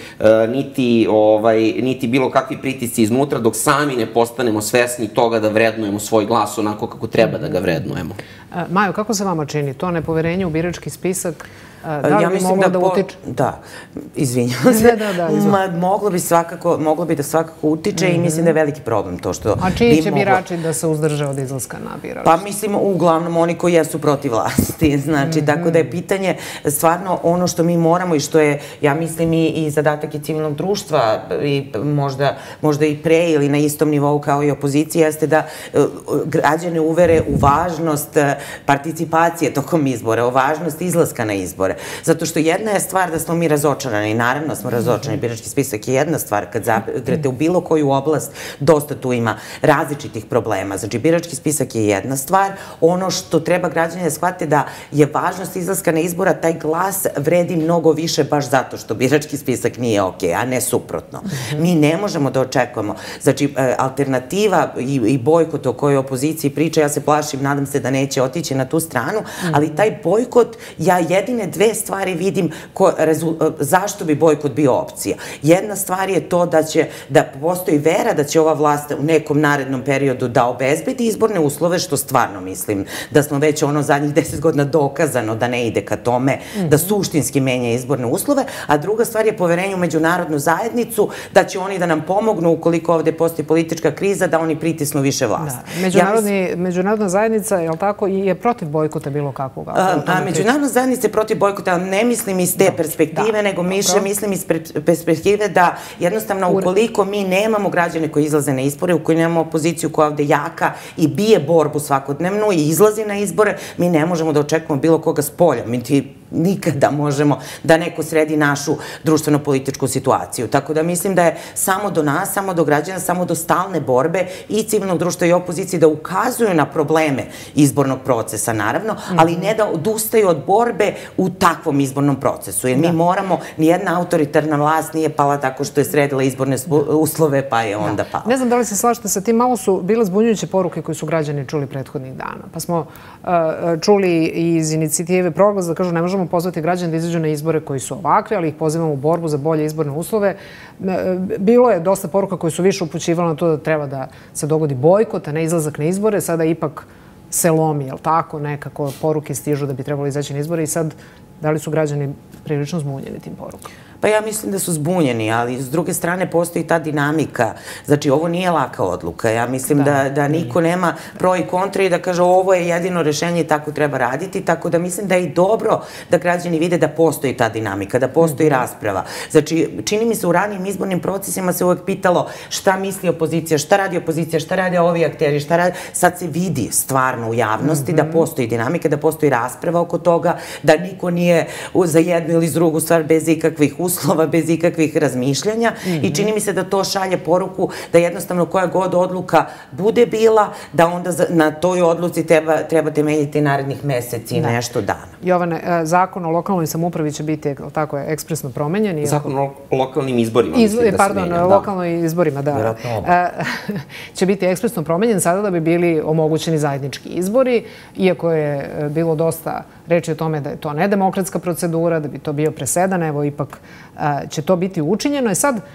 niti bilo kakvi pritisci iznutra, dok sami ne postanemo svesni toga da vrednujemo svoj glas onako kako treba da ga vrednujemo. Majo, kako se vama čini to nepoverenje u birački spisak? Da li bi moglo da utiče? Da, izvinjam se. Moglo bi da svakako utiče i mislim da je veliki problem to što... A čiji će birači da se uzdrže od izlaska na birački? Pa mislim, uglavnom oni koji jesu protiv vlasti. Znači, tako da je pitanje stvarno ono što mi moramo i što je, ja mislim, i zadatak i civilnog društva i možda i pre ili na istom nivou kao i opozicija, jeste da građane uvere u važnost participacije tokom izbora, o važnost izlaska na izbore. Zato što jedna je stvar da smo mi razočarani, i naravno smo razočarani, birački spisak je jedna stvar, kad zagrete u bilo koju oblast, dosta tu ima različitih problema. Znači, birački spisak je jedna stvar, ono što treba građani da shvate da je važnost izlaska na izbora, taj glas vredi mnogo više baš zato što birački spisak nije okej, a ne suprotno. Mi ne možemo da očekujemo. Znači, alternativa i bojkot o kojoj opoziciji priča, ja se plašim, nadam se da neće otići na tu stranu, ali taj bojkot, ja jedine dve stvari vidim zašto bi bojkot bio opcija. Jedna stvar je to da postoji vera da će ova vlast u nekom narednom periodu da obezbedi izborne uslove, što stvarno mislim da smo već zadnjih 10 godina dokazano da ne ide ka tome, da suštinski menja izborne uslove, a druga stvar je poverenje u međunarodnu zajednicu, da će oni da nam pomognu ukoliko ovde postoji politička kriza, da oni pritisnu više vlast. Međunarodna zajednica, je li tako, je protiv bojkota bilo kakvog? Međunarodna zajednica je protiv bojkota, ne mislim iz te perspektive, nego mislim iz perspektive da jednostavno ukoliko mi nemamo građane koji izlaze na izbore, ukoliko nemamo opoziciju koja je ovde jaka i bije borbu svakodnevno i izlazi na izbore, mi ne možemo da očekujemo bilo koga s polja. Mi nikada možemo da neko sredi našu društveno-političku situaciju. Tako da mislim da je samo do nas, samo do građana, samo do stalne borbe i civilnog društva i opozicije da ukazuju na probleme izbornog procesa, naravno, ali ne da odustaju od borbe u takvom izbornom procesu. Jer mi moramo, nijedna autoritarna vlast nije pala tako što je sredila izborne uslove, pa je onda pala. Ne znam da li se slažete sa tim, malo su bile zbunjujuće poruke koje su građani čuli prethodnih dana. Pa smo čuli iz inicijative Proglas da kažu ne možemo pozvati građane da izađu na izbore koji su ovakvi, ali ih pozivamo u borbu za bolje izborne uslove. Bilo je dosta poruka koje su više upućivale na to da treba da se dogodi bojkot, a ne izlazak na izbore. Sada ipak se lomi, jel tako? Nekako poruke stižu da bi trebalo izaći na izbore i sad da li su građani prilično zbunjeni tim porukama? Pa ja mislim da su zbunjeni, ali s druge strane postoji ta dinamika. Znači, ovo nije laka odluka. Ja mislim da niko nema pro i kontra i da kaže ovo je jedino rešenje i tako treba raditi, tako da mislim da je i dobro da građani vide da postoji ta dinamika, da postoji rasprava. Znači, čini mi se u ranijim izbornim procesima se uvek pitalo šta misli opozicija, šta radi opozicija, šta rade ovi akteri, šta radi... Sad se vidi stvarno u javnosti da postoji dinamika, da postoji rasprava oko toga, da niko nije za jednu ili drugu stvar bez ikakvih uslova, bez ikakvih razmišljanja i čini mi se da to šalje poruku da jednostavno koja god odluka bude bila, da onda na toj odluci treba temeljiti narednih meseci i nešto dana. Jovane, zakon o lokalnoj samoupravi će biti, tako je, ekspresno promenjen? Zakon o lokalnim izborima, mislim da se menja. Pardon, lokalnoj izborima, da. Će biti ekspresno promenjen sada da bi bili omogućeni zajednički izbori, iako je bilo dosta reči o tome da je to nedemokratska procedura, da bi to bio presedan, evo ipak će to biti učinjeno. I sad,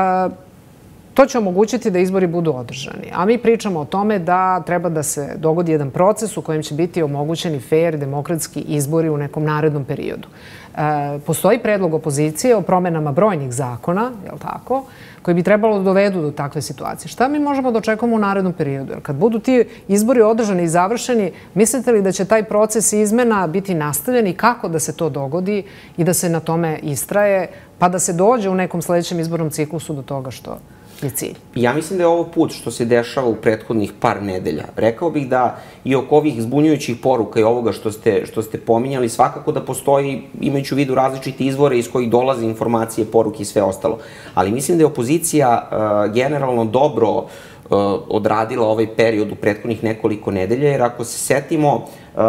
to će omogućiti da izbori budu održani. A mi pričamo o tome da treba da se dogodi jedan proces u kojem će biti omogućeni fair, demokratski izbori u nekom narednom periodu. Postoji predlog opozicije o promenama brojnih zakona, je li tako, koji bi trebalo da dovedu do takve situacije. Šta mi možemo da očekujemo u narednom periodu? Jer kad budu ti izbori održani i završeni, mislite li da će taj proces izmena biti nastavljen i kako da se to dogodi i da se na tome istraje, pa da se dođe u nekom sledećem izbornom ciklusu do toga što je cilj? Ja mislim da je ovo put što se dešava u prethodnih par nedelja. Rekao bih da i oko ovih zbunjujućih poruka i ovoga što ste pominjali, svakako da postoji, imajući u vidu različite izvore iz kojih dolaze informacije, poruke i sve ostalo. Ali mislim da je opozicija generalno dobro odradila ovaj period u prethodnih nekoliko nedelja, jer ako se setimo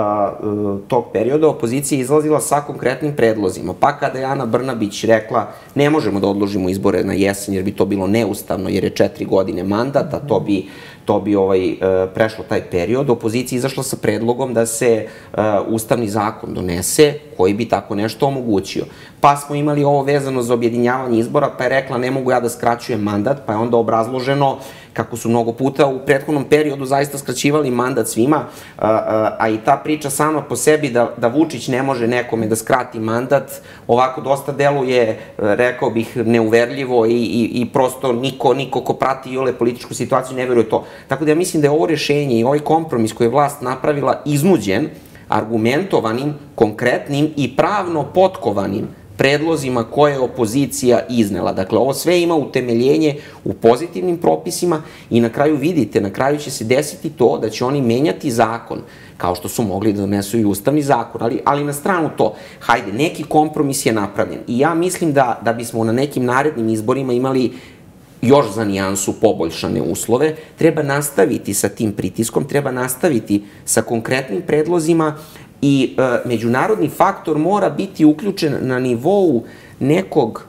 tog perioda, opozicija je izlazila sa konkretnim predlozima. Pa kada je Ana Brnabić rekla ne možemo da odložimo izbore na jesen jer bi to bilo neustavno, jer je 4 godine mandat, a to bi prešlo taj period, opozicija izašla sa predlogom da se ustavni zakon donese koji bi tako nešto omogućio. Pa smo imali ovo vezano za objedinjavanje izbora, pa je rekla ne mogu ja da skraćujem mandat, pa je onda obrazloženo kako su mnogo puta u prethodnom periodu zaista skraćivali mandat svima, a i ta priča sama po sebi da Vučić ne može nekome da skrati mandat, ovako dosta deluje, rekao bih, neuverljivo i prosto niko ko prati iole političku situaciju ne veruje to. Tako da ja mislim da je ovo rešenje i ovaj kompromis koji je vlast napravila iznuđen, argumentovanim, konkretnim i pravno potkovanim predlozima koje je opozicija iznela. Dakle, ovo sve ima utemeljenje u pozitivnim propisima i na kraju vidite, na kraju će se desiti to da će oni menjati zakon, kao što su mogli da donesu i ustavni zakon, ali na stranu to, hajde, neki kompromis je napravljen. I ja mislim da bismo na nekim narednim izborima imali još za nijansu poboljšane uslove, treba nastaviti sa tim pritiskom, treba nastaviti sa konkretnim predlozima i međunarodni faktor mora biti uključen na nivou nekog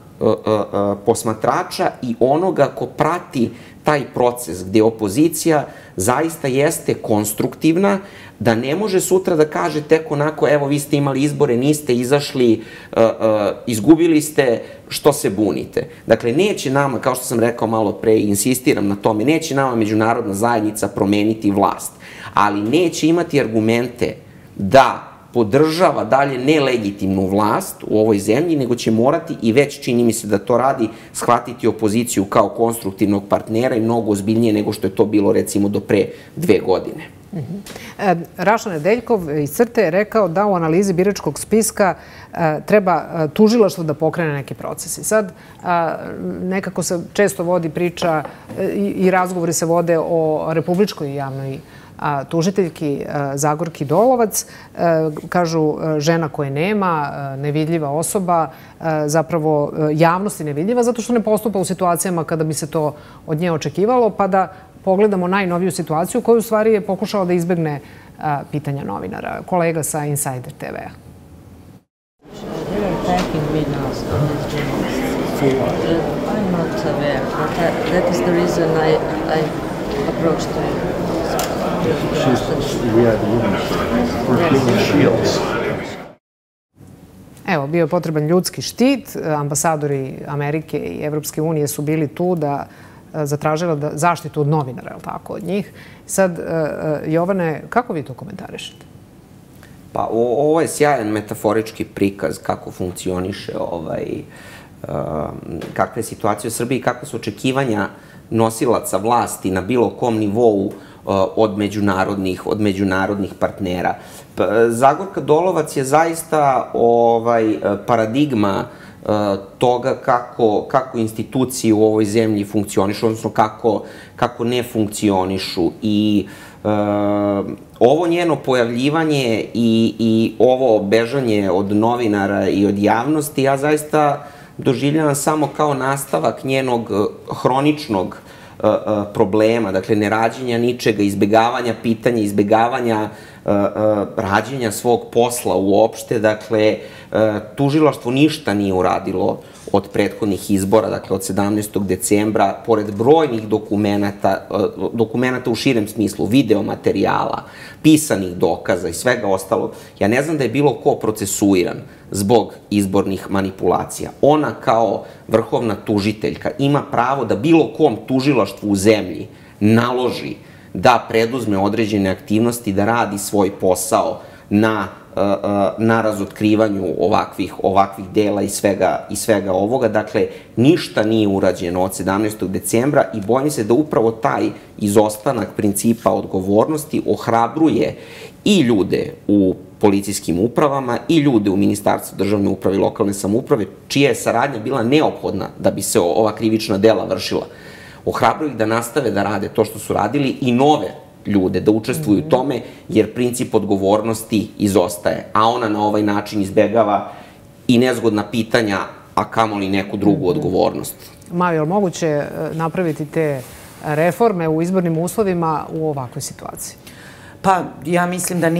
posmatrača i onoga ko prati taj proces gde opozicija zaista jeste konstruktivna, da ne može sutra da kaže tek onako evo vi ste imali izbore, niste izašli, izgubili ste, što se bunite. Dakle, neće nama, kao što sam rekao malo pre i insistiram na tome, neće nama međunarodna zajednica promeniti vlast, ali neće imati argumente da podržava dalje nelegitimnu vlast u ovoj zemlji, nego će morati, i već čini mi se da to radi, shvatiti opoziciju kao konstruktivnog partnera i mnogo ozbiljnije nego što je to bilo recimo do pre 2 godine. Raša Nedeljkov iz CRTE je rekao da u analizi biračkog spiska treba tužilaštvo da pokrene neki procesi. Sad nekako se često vodi priča i razgovori se vode o republičkoj javnoj tužiteljki Zagorki Dolovac, kažu žena koje nema, nevidljiva osoba, zapravo javnosti nevidljiva, zato što ne postupa u situacijama kada bi se to od nje očekivalo, pa da pogledamo najnoviju situaciju koju u stvari je pokušao da izbegne pitanja novinara. Kolega sa Insider TV-a. Evo, bio je potreban ljudski štit. Ambasadori Amerike i Evropske unije su bili tu da zatražila zaštitu od novinara, je li tako, od njih. Sad, Jovane, kako vi to komentarišete? Pa, ovo je sjajan metaforički prikaz kako funkcioniše je situacija u Srbiji i kakve su očekivanja nosilaca vlasti na bilo kom nivou od međunarodnih partnera. Zagorka Dolovac je zaista paradigma toga kako institucije u ovoj zemlji funkcionišu, odnosno kako ne funkcionišu. I ovo njeno pojavljivanje i ovo bežanje od novinara i od javnosti, ja zaista doživljavam samo kao nastavak njenog hroničnog problema, dakle, nerađenja ničega, izbegavanja pitanja, izbegavanja rađenja svog posla uopšte. Dakle, tužilaštvo ništa nije uradilo od prethodnih izbora, dakle, od 17. decembra, pored brojnih dokumenta u širem smislu, videomaterijala, pisanih dokaza i svega ostalog. Ja ne znam da je bilo ko procesuiran zbog izbornih manipulacija. Ona kao vrhovna tužiteljka ima pravo da bilo kom tužilaštvu u zemlji naloži da preduzme određene aktivnosti, da radi svoj posao na razotkrivanju ovakvih dela i svega ovoga. Dakle, ništa nije urađeno od 17. decembra i bojim se da upravo taj izostanak principa odgovornosti ohrabruje i ljude u policijskim upravama i ljude u Ministarstvu državne uprave i lokalne samouprave, čija je saradnja bila neophodna da bi se ova krivična dela vršila. Ohrabruju ih da nastave da rade to što su radili i nove ljude da učestvuju u tome, jer princip odgovornosti izostaje, a ona na ovaj način izbegava i nezgodna pitanja, a kamoli neku drugu odgovornost. Majo, je li moguće napraviti te reforme u izbornim uslovima u ovakvoj situaciji? Pa, ja mislim da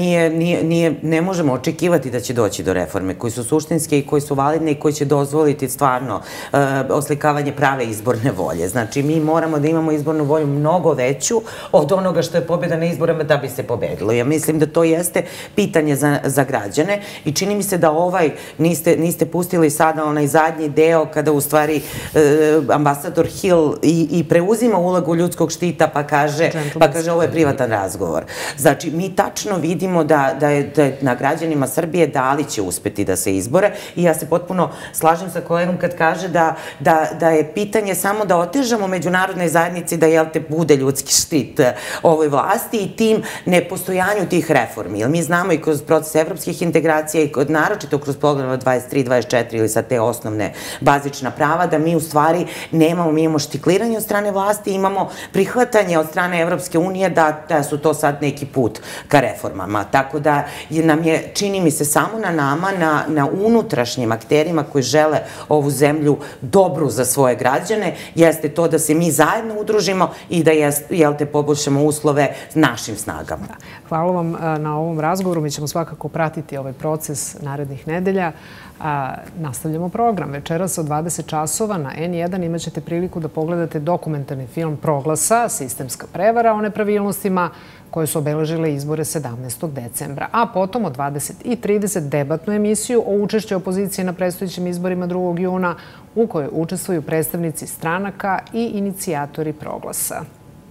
ne možemo očekivati da će doći do reforme koji su suštinske i koji su validne i koji će dozvoliti stvarno oslikavanje prave izborne volje. Znači, mi moramo da imamo izbornu volju mnogo veću od onoga što je pobjeda na izborima da bi se pobedilo. Ja mislim da to jeste pitanje za građane i čini mi se da niste pustili sada onaj zadnji deo kada u stvari ambasador Hill i preuzima ulogu ljudskog štita pa kaže ovo je privatan razgovor. Znači, mi tačno vidimo da je na građanima Srbije da li će uspeti da se izbore i ja se potpuno slažem sa kolegom kad kaže da je pitanje samo da otežamo međunarodnoj zajednici da, jel te, bude ljudski štit ovoj vlasti i tim nepostojanju tih reformi. Jer mi znamo i kroz proces evropskih integracija i naročito kroz programa 23, 24 ili sa te osnovne bazična prava da mi u stvari nemamo, mi imamo štikliranje od strane vlasti, imamo prihvatanje od strane Evropske unije da su to sad neki put ka reformama. Tako da nam je, čini mi se, samo na nama, na unutrašnjim akterima koji žele ovu zemlju dobru za svoje građane, jeste to da se mi zajedno udružimo i da, jel te, poboljšamo uslove našim snagama. Hvala vam na ovom razgovoru. Mi ćemo svakako pratiti ovaj proces narednih nedelja. Nastavljamo program. Večeras od 20 časova na N1 imat ćete priliku da pogledate dokumentarni film Proglasa, sistemska prevara o nepravilnostima koje su obeležile izbore 17. decembra. A potom od 20:30 debatnu emisiju o učešću opozicije na predstojećim izborima 2. juna u kojoj učestvuju predstavnici stranaka i inicijatori Proglasa.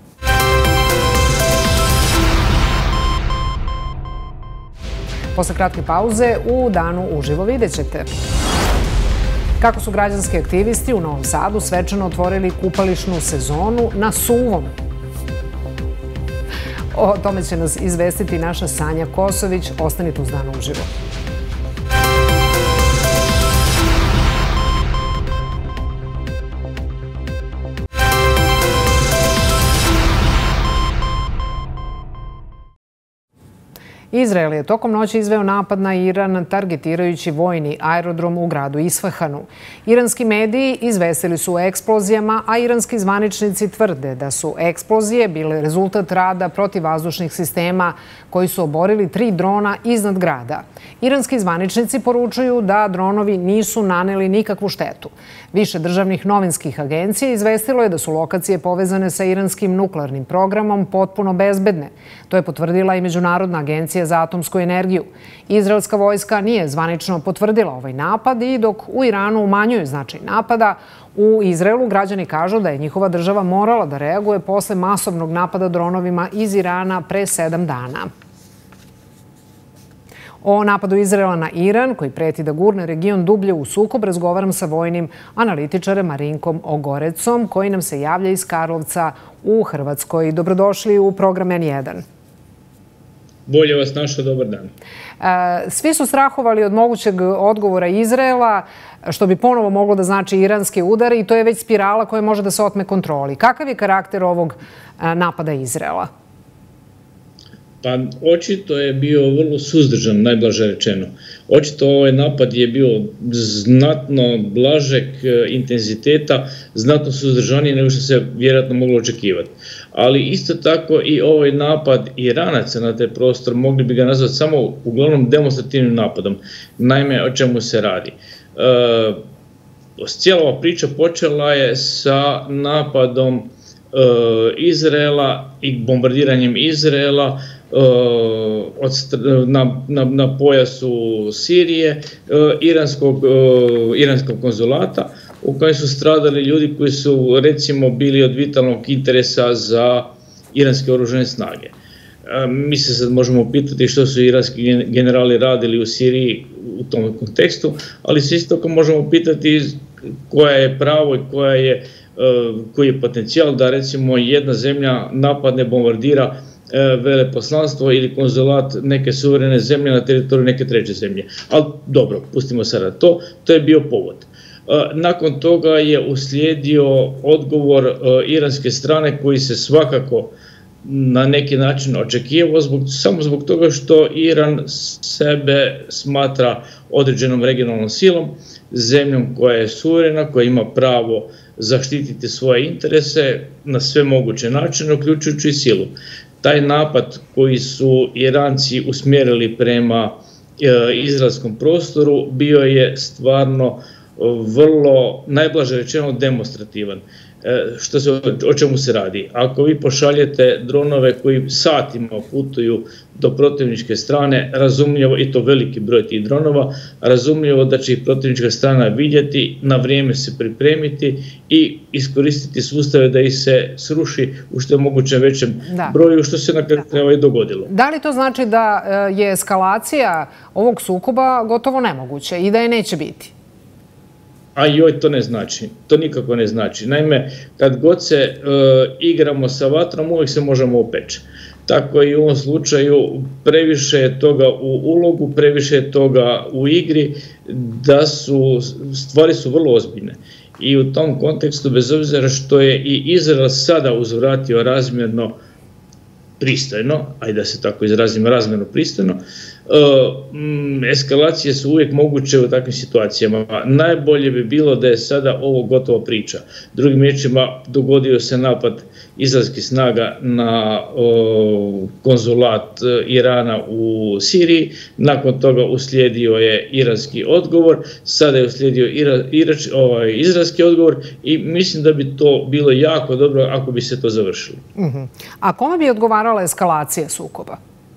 Posle kratke pauze u danu uživo vidjet ćete kako su građanski aktivisti u Novom Sadu svečano otvorili kupališnu sezonu na Suvom. O tome će nas izvestiti naša Sanja Kosović. Ostanite uz Dan uživo. Izrael je tokom noći izveo napad na Iran targetirajući vojni aerodrom u gradu Isfahanu. Iranski mediji izvestili su o eksplozijama, a iranski zvaničnici tvrde da su eksplozije bile rezultat rada protivvazdušnih sistema koji su oborili 3 drona iznad grada. Iranski zvaničnici poručuju da dronovi nisu naneli nikakvu štetu. Više državnih novinskih agencija izvestilo je da su lokacije povezane sa iranskim nuklearnim programom potpuno bezbedne. To je potvrdila i Međunarodna agencija za atomsku energiju. Izraelska vojska nije zvanično potvrdila ovaj napad i dok u Iranu umanjuju značaj napada, u Izraelu građani kažu da je njihova država morala da reaguje posle masovnog napada dronovima iz Irana pre 7 dana. O napadu Izraela na Iran, koji preti da gurne region dublje u sukob, razgovaram sa vojnim analitičarem Marinkom Ogorecom, koji nam se javlja iz Karlovca u Hrvatskoj. Dobrodošli u program N1. Bolje vas našao, dobar dan. Svi su strahovali od mogućeg odgovora Izraela, što bi ponovo moglo da znači iranski udar, i to je već spirala koja može da se otme kontroli. Kakav je karakter ovog napada Izraela? Pa očito je bio vrlo suzdržan, najblaže rečeno. Očito ovaj napad je bio znatno blažeg intenziteta, znatno suzdržaniji nego što se vjerojatno moglo očekivati. Ali isto tako i ovaj napad Iranaca na taj prostor mogli bi ga nazvati samo uglavnom demonstrativnim napadom. Naime, o čemu se radi? Cijela ova priča počela je sa napadom Izraela i bombardiranjem Izraela na pojasu Sirije, iranskog konzulata, u kojem su stradali ljudi koji su recimo bili od vitalnog interesa za iranske oružane snage. Mi se sad možemo pitati što su iranski generali radili u Siriji u tom kontekstu, ali se isto tako možemo pitati koja je pravo i koji je potencijal da recimo jedna zemlja napadne, bombardira veleposlanstvo ili konzulat neke suverene zemlje na teritoriju neke treće zemlje. Ali dobro, pustimo sada to. To je bio povod. Nakon toga je uslijedio odgovor iranske strane koji se svakako na neki način očekivao samo zbog toga što Iran sebe smatra određenom regionalnom silom, zemljom koja je suverena, koja ima pravo zaštititi svoje interese na sve moguće načine, uključujući i silu. Taj napad koji su Iranci usmjerili prema izraelskom prostoru bio je stvarno vrlo, najblaže rečeno, demonstrativan. O čemu se radi? Ako vi pošaljete dronove koji satima putuju do protivničke strane, razumljivo, i to veliki broj tih dronova, razumljivo da će ih protivnička strana vidjeti, na vrijeme se pripremiti i iskoristiti sustave da ih se sruši u što je moguće većem broju, što se na kraju i dogodilo. Da li to znači da je eskalacija ovog sukoba gotovo nemoguća i da je neće biti? A joj, to ne znači. To nikako ne znači. Naime, kad god se igramo sa vatrom, uvijek se možemo opeći. Tako i u ovom slučaju previše je toga u ulogu, previše je toga u igri, da stvari su vrlo ozbiljne. I u tom kontekstu, bez obzira što je i Izrael sada uzvratio razmjerno pristojno, ajde da se tako izrazimo, razmjerno pristojno, eskalacije su uvijek moguće u takvim situacijama. Najbolje bi bilo da je sada ovo gotova priča. Drugim riječima, dogodio se napad izraelskih snaga na konzulat Irana u Siriji, nakon toga uslijedio je iranski odgovor, sada je uslijedio izraelski odgovor i mislim da bi to bilo jako dobro ako bi se to završilo. A kome bi odgovarala eskalacija sukoba?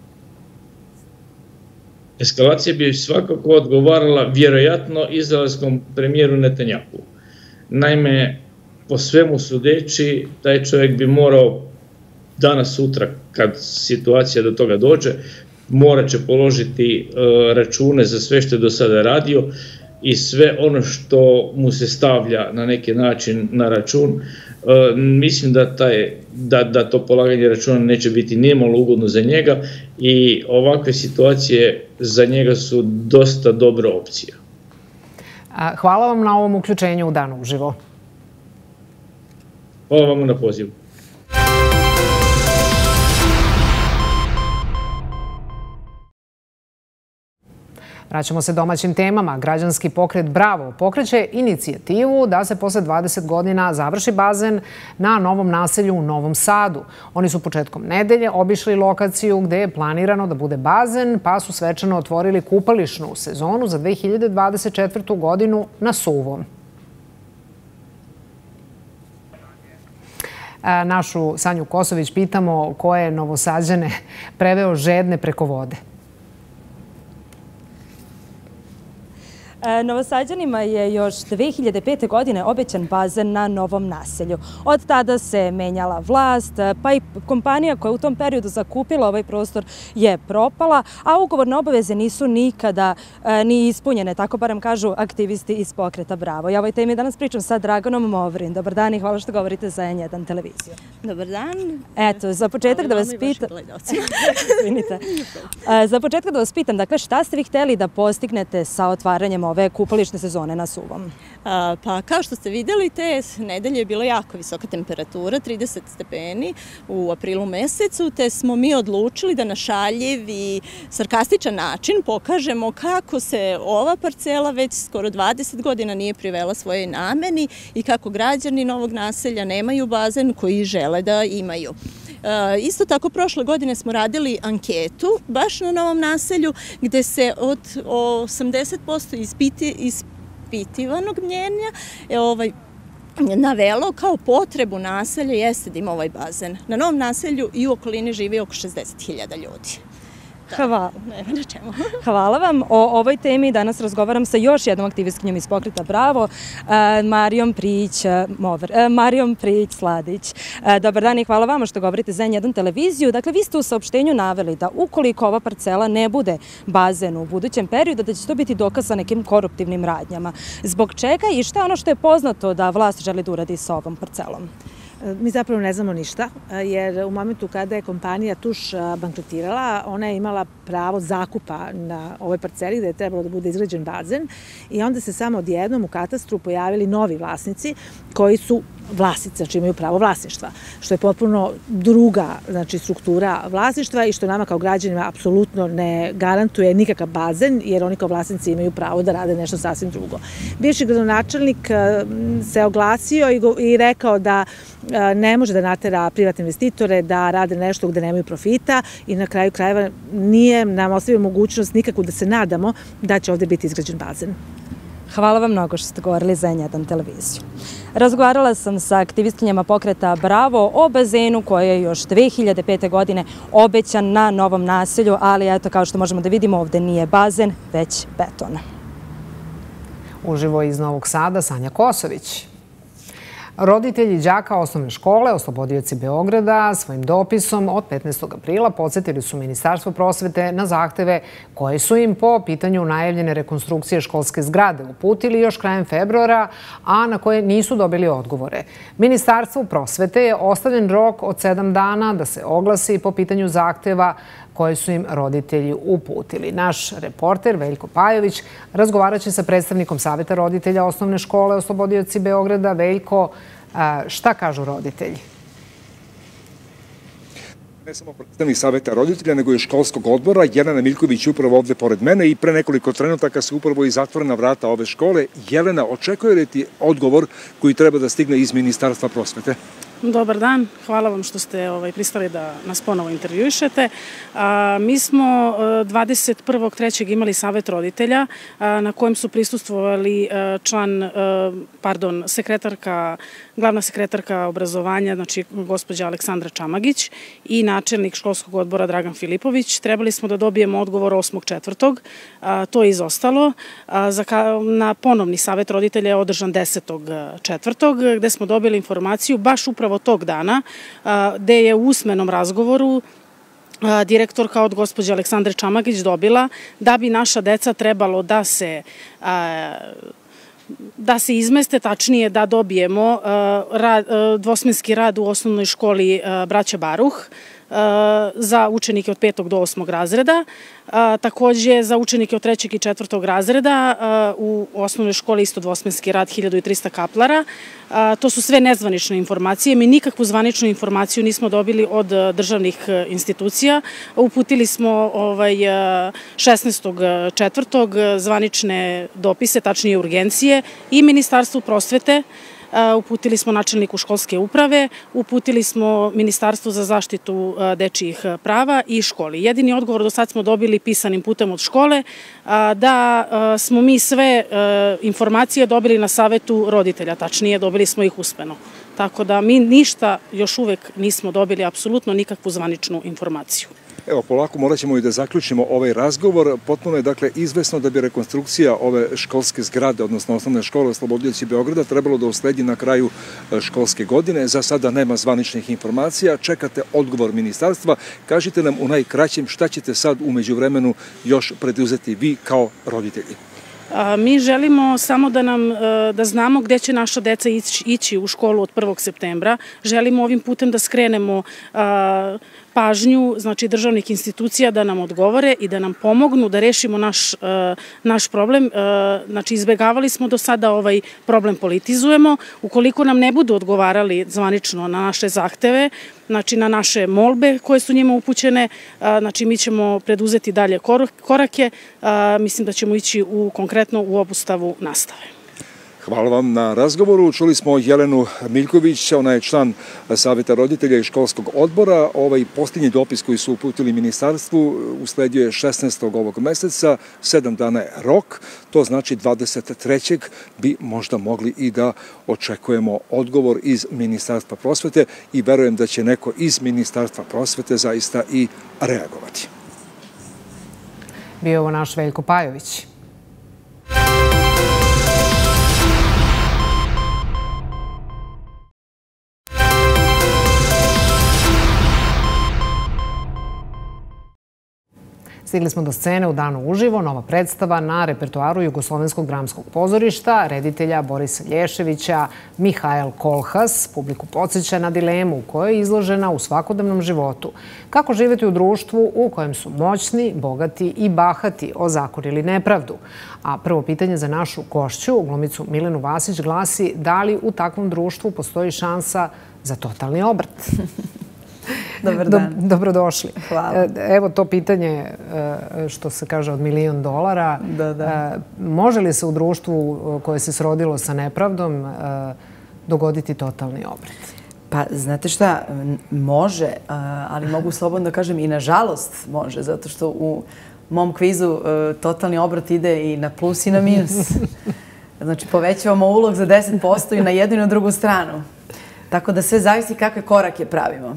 Eskalacija bi svakako odgovarala vjerojatno izraelskom premijeru Netanjahu. Naime, po svemu sudeći, taj čovjek bi morao danas, sutra, kad situacija do toga dođe, morat će položiti račune za sve što je do sada radio i sve ono što mu se stavlja na neki način na račun. Mislim da to polaganje računa neće biti nimalo ugodno za njega i ovakve situacije za njega su dosta dobra opcija. Hvala vam na ovom uključenju u Dan uživo. Hvala vam na pozivu. Vraćamo se domaćim temama. Građanski pokret Bravo pokreće inicijativu da se posle 20 godina završi bazen na novom naselju u Novom Sadu. Oni su početkom nedelje obišli lokaciju gde je planirano da bude bazen, pa su svečano otvorili kupališnu sezonu za 2024. godinu na Suvom. Našu Sanju Kosović pitamo koje Novosađane preveo žedne preko vode. Novosađanima je još 2005. godine obećan bazen na Novom naselju. Od tada se menjala vlast, pa i kompanija koja je u tom periodu zakupila ovaj prostor je propala, a ugovorne obaveze nisu nikada ni ispunjene, tako barem kažu aktivisti iz pokreta Bravo. Ja ovoj temi danas pričam sa Draganom Movrin. Dobar dan i hvala što govorite za N1 televiziju. Dobar dan. Eto, za početak da vas pitam... Za početak da vas pitam, dakle, šta ste vi hteli da postignete sa otvaranjem ove kupališne sezone na Suvom? Pa kao što ste vidjeli, te nedelje je bila jako visoka temperatura, 30 stepeni u aprilu mesecu, te smo mi odlučili da na šaljiv i sarkastičan način pokažemo kako se ova parcela već skoro 20 godina nije privela svojoj nameni i kako građani Novog naselja nemaju bazen koji žele da imaju. Isto tako, prošle godine smo radili anketu baš na Novom naselju gde se od 80% ispitivanog mnjenja navelo kao potrebu naselja jeste da ima ovaj bazen. Na Novom naselju i u okolini živi oko 60.000 ljudi. Hvala. Hvala vam. O ovoj temi danas razgovaram sa još jednom aktivistkinjom iz pokreta Bravo, Marijom Prijić-Sladić. Dobar dan i hvala vama što govorite za N1 televiziju. Dakle, vi ste u saopštenju naveli da ukoliko ova parcela ne bude bazen u budućem periodu, da će to biti dokaz sa nekim koruptivnim radnjama. Zbog čega i šta je ono što je poznato da vlast želi da uradi sa ovom parcelom? Mi zapravo ne znamo ništa, jer u momentu kada je kompanija Tuš bankrotirala, ona je imala pravo zakupa na ovoj parceli gde je trebalo da bude izgrađen bazen i onda se samo odjednom u katastru pojavili novi vlasnici koji su vlasnici, znači imaju pravo vlasništva, što je potpuno druga struktura vlasništva i što nama kao građanima apsolutno ne garantuje nikakav bazen, jer oni kao vlasnici imaju pravo da rade nešto sasvim drugo. Bivši gradonačelnik se oglasio i rekao da ne može da natera privatne investitore da rade nešto gde nemaju profita i na kraju krajeva nije nam ostavio mogućnost nikako da se nadamo da će ovde biti izgrađen bazen. Hvala vam mnogo što ste govorili za N1 televiziju. Razgovarala sam sa aktivistkinjama pokreta Bravo o bazenu koji je još 2005. godine obećan na Novom naselju, ali eto, kao što možemo da vidimo, ovde nije bazen, već beton. Uživo iz Novog Sada, Sanja Kosović. Roditelji đaka osnovne škole, oslobodioci Beograda, svojim dopisom od 15. aprila podsjetili su Ministarstvo prosvete na zahteve koje su im po pitanju najavljene rekonstrukcije školske zgrade uputili još krajem februara, a na koje nisu dobili odgovore. Ministarstvu prosvete je ostavljen rok od 7 dana da se oglasi po pitanju zahteva koje su im roditelji uputili. Naš reporter Veljko Pajović razgovarat će sa predstavnikom Saveta roditelja osnovne škole Oslobodioci Beograda. Veljko, šta kažu roditelji? Ne samo predstavnik Saveta roditelja, nego i školskog odbora. Jelena Miljković je upravo ovde pored mene i pre nekoliko trenutaka su upravo i zatvorena vrata ove škole. Jelena, očekuje li ti odgovor koji treba da stigne iz Ministarstva prosvete? Dobar dan, hvala vam što ste pristali da nas ponovo intervjuišete. Mi smo 21.3. imali Savet roditelja na kojem su prisustvovali glavna sekretarka obrazovanja, znači gospođa Aleksandra Čamagić i načelnik školskog odbora Dragan Filipović. Trebali smo da dobijemo odgovor 8.4. To je izostalo. Na ponovni Savet roditelja je održan 10.4. gde smo dobili informaciju baš upravo tog dana, gde je u usmenom razgovoru direktorka od gospođe Aleksandre Čamagić dobila da bi naša deca trebalo da se izmeste, tačnije da dobijemo dvosmenski rad u osnovnoj školi Braća Baruh za učenike od 5. do 8. razreda. Takođe, za učenike od 3. i 4. razreda u osnovnoj školi isto dvosmenski rad 1300 kaplara. To su sve nezvanične informacije. Mi nikakvu zvaničnu informaciju nismo dobili od državnih institucija. Uputili smo 16.4. zvanične dopise, tačnije urgencije i Ministarstvu prosvete. Uputili smo načelniku školske uprave, uputili smo Ministarstvu za zaštitu dečijih prava i školi. Jedini odgovor do sad smo dobili pisanim putem od škole da smo mi sve informacije dobili na Savetu roditelja, tačnije dobili smo ih usmeno. Tako da mi ništa još uvek nismo dobili, apsolutno nikakvu zvaničnu informaciju. Evo, polako morat ćemo i da zaključimo ovaj razgovor. Potpuno je, dakle, izvesno da bi rekonstrukcija ove školske zgrade, odnosno osnovne škole Oslobodioci Beograda, trebalo da usledi na kraju školske godine. Za sada nema zvaničnih informacija. Čekate odgovor ministarstva. Kažite nam u najkraćem šta ćete sad umeđu vremenu još preduzeti vi kao roditelji. Mi želimo samo da znamo gde će naša deca ići u školu od 1. septembra. Želimo ovim putem da skrenemo pažnju, znači, državnih institucija da nam odgovore i da nam pomognu da rešimo naš problem. Znači, izbegavali smo do sada ovaj problem politizujemo. Ukoliko nam ne budu odgovarali zvanično na naše zahteve, znači na naše molbe koje su njima upućene, znači mi ćemo preduzeti dalje korake. Mislim da ćemo ići konkretno u obustavu nastave. Hvala vam na razgovoru. Čuli smo Jelenu Miljković, ona je član Saveta roditelja i školskog odbora. Ovaj posljednji dopis koji su uputili ministarstvu usledio je 16. ovog meseca, 7 dana je rok, to znači 23. bi možda mogli i da očekujemo odgovor iz Ministarstva prosvete i verujem da će neko iz Ministarstva prosvete zaista i reagovati. Bio je ovo naš Veljko Pajović. Stigli smo do scene u Danu uživo, nova predstava na repertoaru Jugoslovenskog dramskog pozorišta, reditelja Borisa Lješevića, Mihajl Kolhas. Publiku podsjeća na dilemu u kojoj je izložena u svakodnevnom životu. Kako živjeti u društvu u kojem su moćni, bogati i bahati ozakonili nepravdu? A prvo pitanje za našu gošću, glumicu Milenu Vasić, glasi da li u takvom društvu postoji šansa za totalni obrt? Dobar dan. Dobrodošli. Hvala. Evo to pitanje što se kaže od $1.000.000. Da. Može li se u društvu koje se srodilo sa nepravdom dogoditi totalni obrt? Pa, znate šta, može, ali mogu slobodno da kažem i nažalost može, zato što u mom kvizu totalni obrt ide i na plus i na minus. Znači, povećavamo ulog za 10% i na jednu i na drugu stranu. Tako da sve zavisi kakve korake pravimo.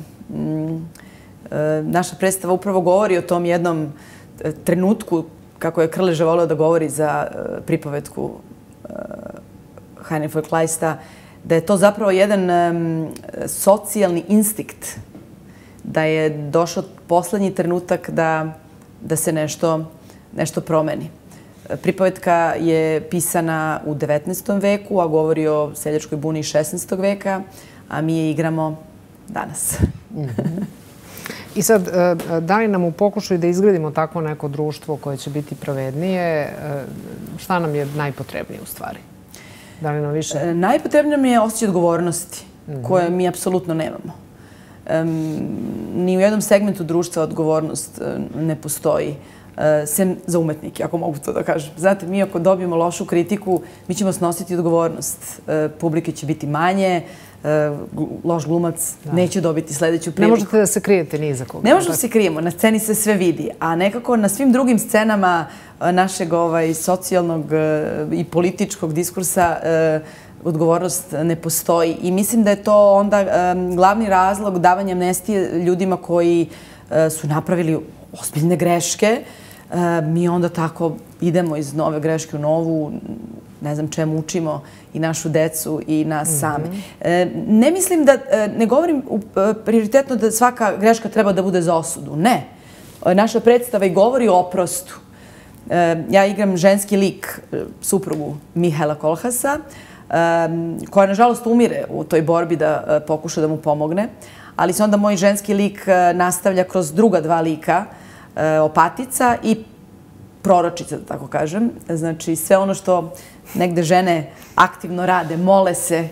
Naša predstava upravo govori o tom jednom trenutku, kako je Krleža voleo da govori za pripovetku Heine von Kleista, da je to zapravo jedan socijalni instinkt, da je došao poslednji trenutak da se nešto promeni. Pripovetka je pisana u 19. veku, a govori o seljačkoj buni 16. veka, a mi je igramo danas. I sad, da li nam u pokušaju da izgradimo takvo neko društvo koje će biti pravednije, šta nam je najpotrebnije u stvari? Da li nam više... Najpotrebnije nam je osjećaj odgovornosti, koje mi apsolutno nemamo. Ni u jednom segmentu društva odgovornost ne postoji, sem za umetnike, ako mogu to da kažem. Znate, mi ako dobijemo lošu kritiku, mi ćemo snositi odgovornost. Publike će biti manje, loš glumac neće dobiti sledeću priliku. Ne možete da se krijete ni za koga. Ne možemo da se krijemo, na sceni se sve vidi, a nekako na svim drugim scenama našeg socijalnog i političkog diskursa odgovornost ne postoji. I mislim da je to onda glavni razlog davanja amnestije ljudima koji su napravili ozbiljne greške. Mi onda tako idemo iz nove greške u novu, ne znam čemu učimo i našu decu i nas same. Ne mislim da, ne govorim prioritetno da svaka greška treba da bude za osudu. Ne. Naša predstava i govori o oprostu. Ja igram ženski lik, suprugu Mihajla Kolhasa, koja nažalost umire u toj borbi da pokuša da mu pomogne, ali se onda moj ženski lik nastavlja kroz druga dva lika, Opatica i proročica, da tako kažem. Znači, sve ono što negde žene aktivno rade, mole se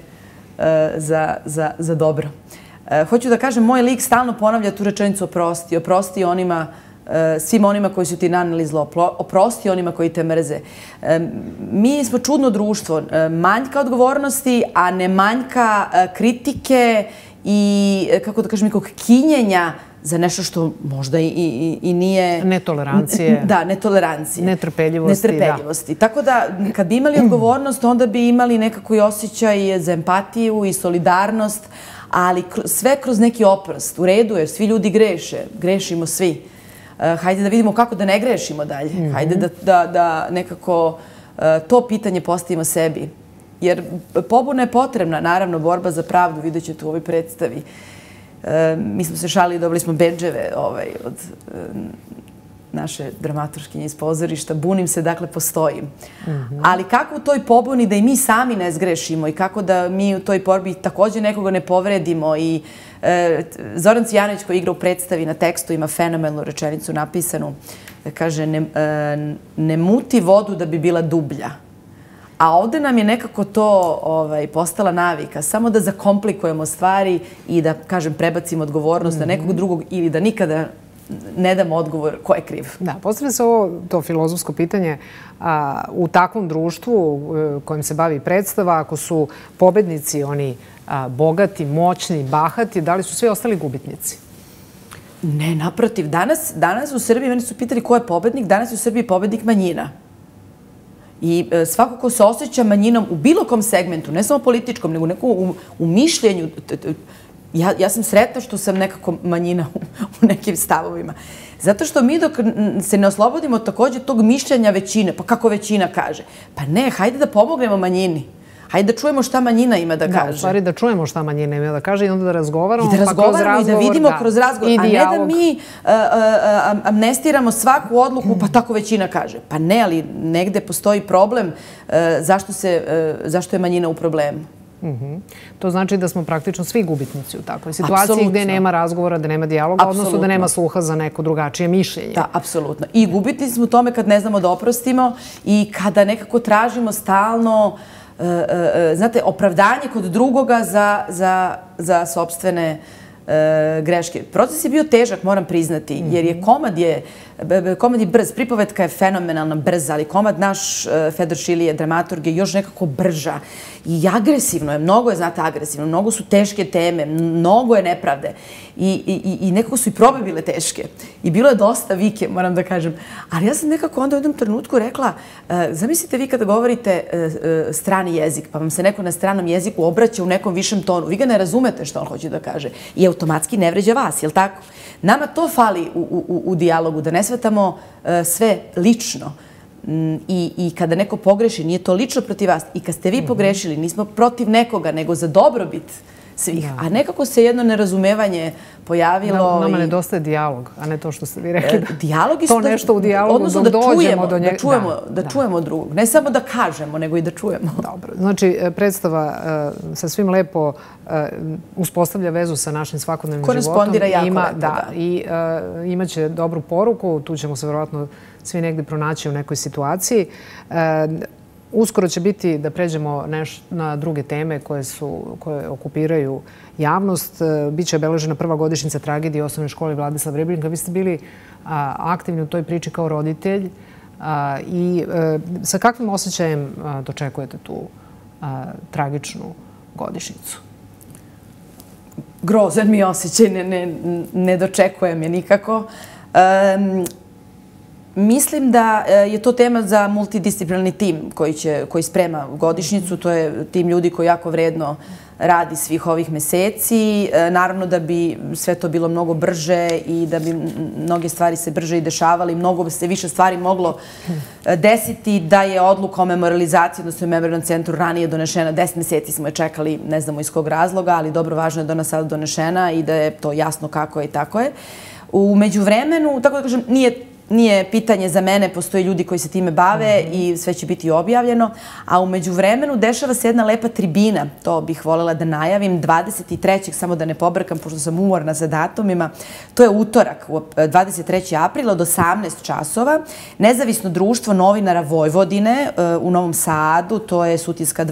za dobro. Hoću da kažem, moj lik stalno ponavlja tu rečenicu oprosti. Oprosti onima, svima onima koji su ti naneli zlo. Oprosti onima koji te mrze. Mi smo čudno društvo. Manjka odgovornosti, a ne manjka kritike i, kako da kažem, nekog kinjenja za nešto što možda i nije... Netolerancije. Da, netolerancije. Netrpeljivosti. Tako da, kad bi imali odgovornost, onda bi imali nekako i osjećaj za empatiju i solidarnost, ali sve kroz neki oprost. U redu je, svi ljudi greše, grešimo svi. hajde da vidimo kako da ne grešimo dalje. Hajde da nekako to pitanje postavimo sebi. Jer pobuna je potrebna, naravno, borba za pravdu, vidjet ćete u ovoj predstavi. Mi smo se šalili, dobili smo bedževe od naše dramaturškinje iz pozorišta. Bunim se, dakle, postojim. Ali kako u toj pobuni da i mi sami ne zgrešimo i kako da mi u toj borbi također nekoga ne povredimo. I Zoran Cvijanović koji igra u predstavi na tekstu ima fenomenalnu rečenicu napisanu. Kaže, ne muti vodu da bi bila dublja. A ovde nam je nekako to postala navika. Samo da zakomplikujemo stvari i da, kažem, prebacimo odgovornost na nekog drugog ili da nikada ne damo odgovor ko je kriv. Da, postavlja se to filozofsko pitanje u takvom društvu kojim se bavi predstava, ako su pobednici oni bogati, moćni, bahati, da li su svi ostali gubitnici? Ne, naprotiv. Danas u Srbiji, meni su pitali ko je pobednik, danas je u Srbiji pobednik manjina. I svako ko se osjeća manjinom u bilo kom segmentu, ne samo političkom, nego neko u mišljenju. Ja sam sretna što sam nekako manjina u nekim stavovima. Zato što mi dok se ne oslobodimo također tog mišljenja većine, pa kako većina kaže, pa ne, hajde da pomognemo manjini. Hajde da čujemo šta manjina ima da kaže. Da, u stvari da čujemo šta manjina ima da kaže i onda da razgovaramo. I da razgovaramo i da vidimo kroz razgovor. A ne da mi amnestiramo svaku odluku, pa tako većina kaže. Pa ne, ali negde postoji problem zašto je manjina u problemu. To znači da smo praktično svi gubitnici u takvoj situaciji gde nema razgovora, da nema dijaloga, odnosno da nema sluha za neko drugačije mišljenje. Da, apsolutno. I gubitnici smo u tome kad ne znamo da oprostimo i kada nekako tražimo stalno znate, opravdanje kod drugoga za sopstvene greške. Proces je bio težak, moram priznati, jer je komad je brz. Pripovetka je fenomenalna, brza, ali komad naš, Fedor Šilije, dramaturg, je još nekako brža. I agresivno je, mnogo je, znate, agresivno. Mnogo su teške teme, mnogo je nepravde. I nekako su i probe bile teške. I bilo je dosta vike, moram da kažem. Ali ja sam nekako onda u jednom trenutku rekla, zamislite vi kada govorite strani jezik, pa vam se neko na stranom jeziku obraća u nekom višem tonu. Vi ga ne razumete što on hoće da kaže. I automatski ne vređa vas, je li tako? Nama to fali u dijalogu, da ne shvatamo sve lično. I kada neko pogreši, nije to lično protiv vas. I kad ste vi pogrešili, nismo protiv nekoga, nego za dobrobit svih. A nekako se jedno nerazumevanje pojavilo. Nama nedostaje dijalog, a ne to što ste vi rekli. Dijalog to nešto u dijalogu dok dođemo do njega. Da čujemo drugog. Ne samo da kažemo, nego i da čujemo. Dobro. Znači, predstava sa svim lepo uspostavlja vezu sa našim svakodnevnim životom. Korespondira jako lepo, da. I imaće dobru poruku. Tu ćemo se vjerovatno svi negdje pronaći u nekoj situaciji. Uskoro će biti da pređemo na druge teme koje okupiraju javnost. Biće obeležena prva godišnjica tragedije u osnovnoj školi Vladislav Rebrinka. Vi ste bili aktivni u toj priči kao roditelj. I sa kakvim osjećajem dočekujete tu tragičnu godišnjicu? Grozan mi osjećaj, ne dočekujem je nikako. Mislim da je to tema za multidisciplinarni tim koji sprema godišnjicu. To je tim ljudi koji jako vredno radi svih ovih meseci. Naravno da bi sve to bilo mnogo brže i da bi mnoge stvari se brže i dešavali. Mnogo bi se više stvari moglo desiti da je odluka o memorializaciji, odnosno u memorialnom centru ranije donešena. 10 meseci smo je čekali, ne znamo iz kog razloga, ali dobro, važno je da ona sada donešena i da je to jasno kako je i tako je. U međuvremenu, tako da kažem, nije pitanje za mene, postoje ljudi koji se time bave i sve će biti objavljeno, a u međuvremenu dešava se jedna lepa tribina, to bih voljela da najavim, 23. samo da ne pobrkam, pošto sam umorna sa datumima, to je utorak, 23. aprila od 18 časova, Nezavisno društvo novinara Vojvodine u Novom Sadu, to je Sutjeska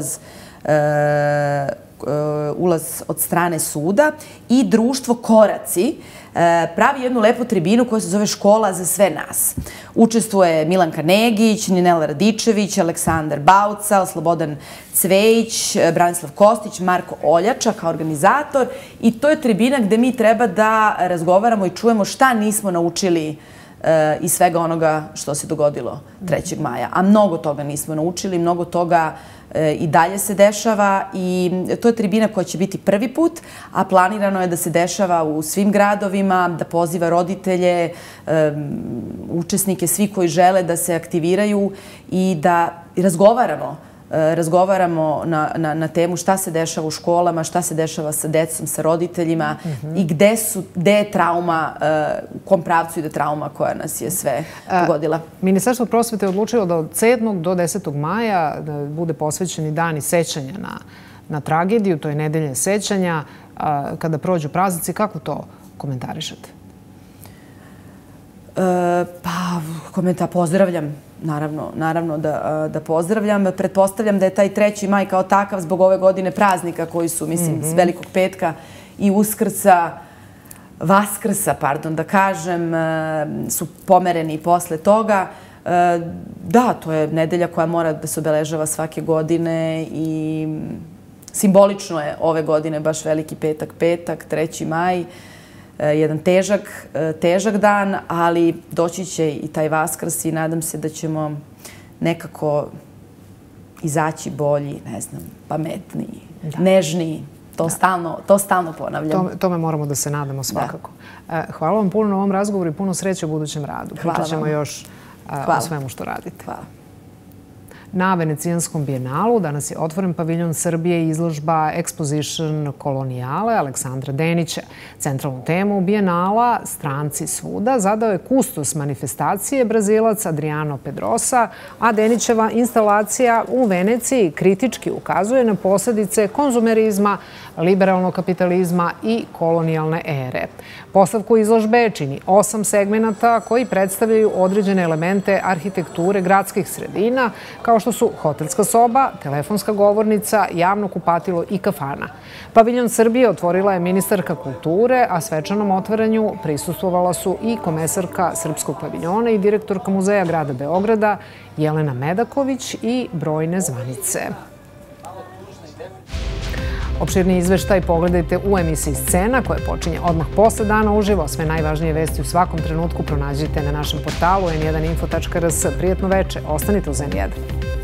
2, ulaz od strane suda, i društvo Koraci pravi jednu lepu tribinu koja se zove Škola za sve nas. Učestvuje Milanka Negić, Ninela Radičević, Aleksandar Baucal, Slobodan Cvejić, Branislav Kostić, Marko Oljača kao organizator, i to je tribina gde mi treba da razgovaramo i čujemo šta nismo naučili i svega onoga što se dogodilo 3. maja. A mnogo toga nismo naučili, mnogo toga i dalje se dešava i to je tribina koja će biti prvi put, a planirano je da se dešava u svim gradovima, da poziva roditelje, učesnike, svi koji žele da se aktiviraju i da razgovaramo na temu šta se dešava u školama, šta se dešava sa decom, sa roditeljima i gde je trauma, u kom pravcu ide trauma koja nas je sve pogodila. Ministarstvo prosvete je odlučilo da od 7. do 10. maja bude posvećeni dani sećanja na tragediju, to je nedelje sećanja. Kada prođu praznici, kako to komentarišete? Pa, komentar pozdravljam. Naravno da pozdravljam. Pretpostavljam da je taj 3. maj kao takav zbog ove godine praznika koji su, mislim, s Velikog petka i Vaskrsa, da kažem, su pomereni posle toga. Da, to je nedelja koja mora da se obeležava svake godine i simbolično je ove godine baš Veliki petak, 3. maj. Jedan težak dan, ali doći će i taj Vaskrs i nadam se da ćemo nekako izaći bolji, ne znam, pametniji, nežniji. To stalno ponavljam. Tome moramo da se nadamo svakako. Hvala vam puno na ovom razgovoru i puno sreće u budućem radu. Pričat ćemo još o svemu što radite. Hvala. Na Venecijanskom bijenalu danas je otvoren paviljon Srbije i izložba Exposition kolonijale Aleksandra Denića. Centralnu temu bijenala Stranci svuda zadao je kustos manifestacije Brazilac Adriano Pedrosa, a Denićeva instalacija u Veneciji kritički ukazuje na posljedice konzumerizma, liberalnog kapitalizma i kolonijalne ere. Postavku izložbe čini 8 segmenata koji predstavljaju određene elemente arhitekture gradskih sredina, kao što su hotelska soba, telefonska govornica, javno kupatilo i kafana. Paviljon Srbije otvorila je ministarka kulture, a svečanom otvaranju prisustvovala su i komesarka Srpskog paviljona i direktorka Muzeja grada Beograda Jelena Medaković i brojne zvanice. Opširni izveštaj pogledajte u emisiji Scena koja počinje odmah posle dana uživo. Sve najvažnije vesti u svakom trenutku pronađite na našem portalu n1info.rs. Prijetno veče, ostanite uz N1.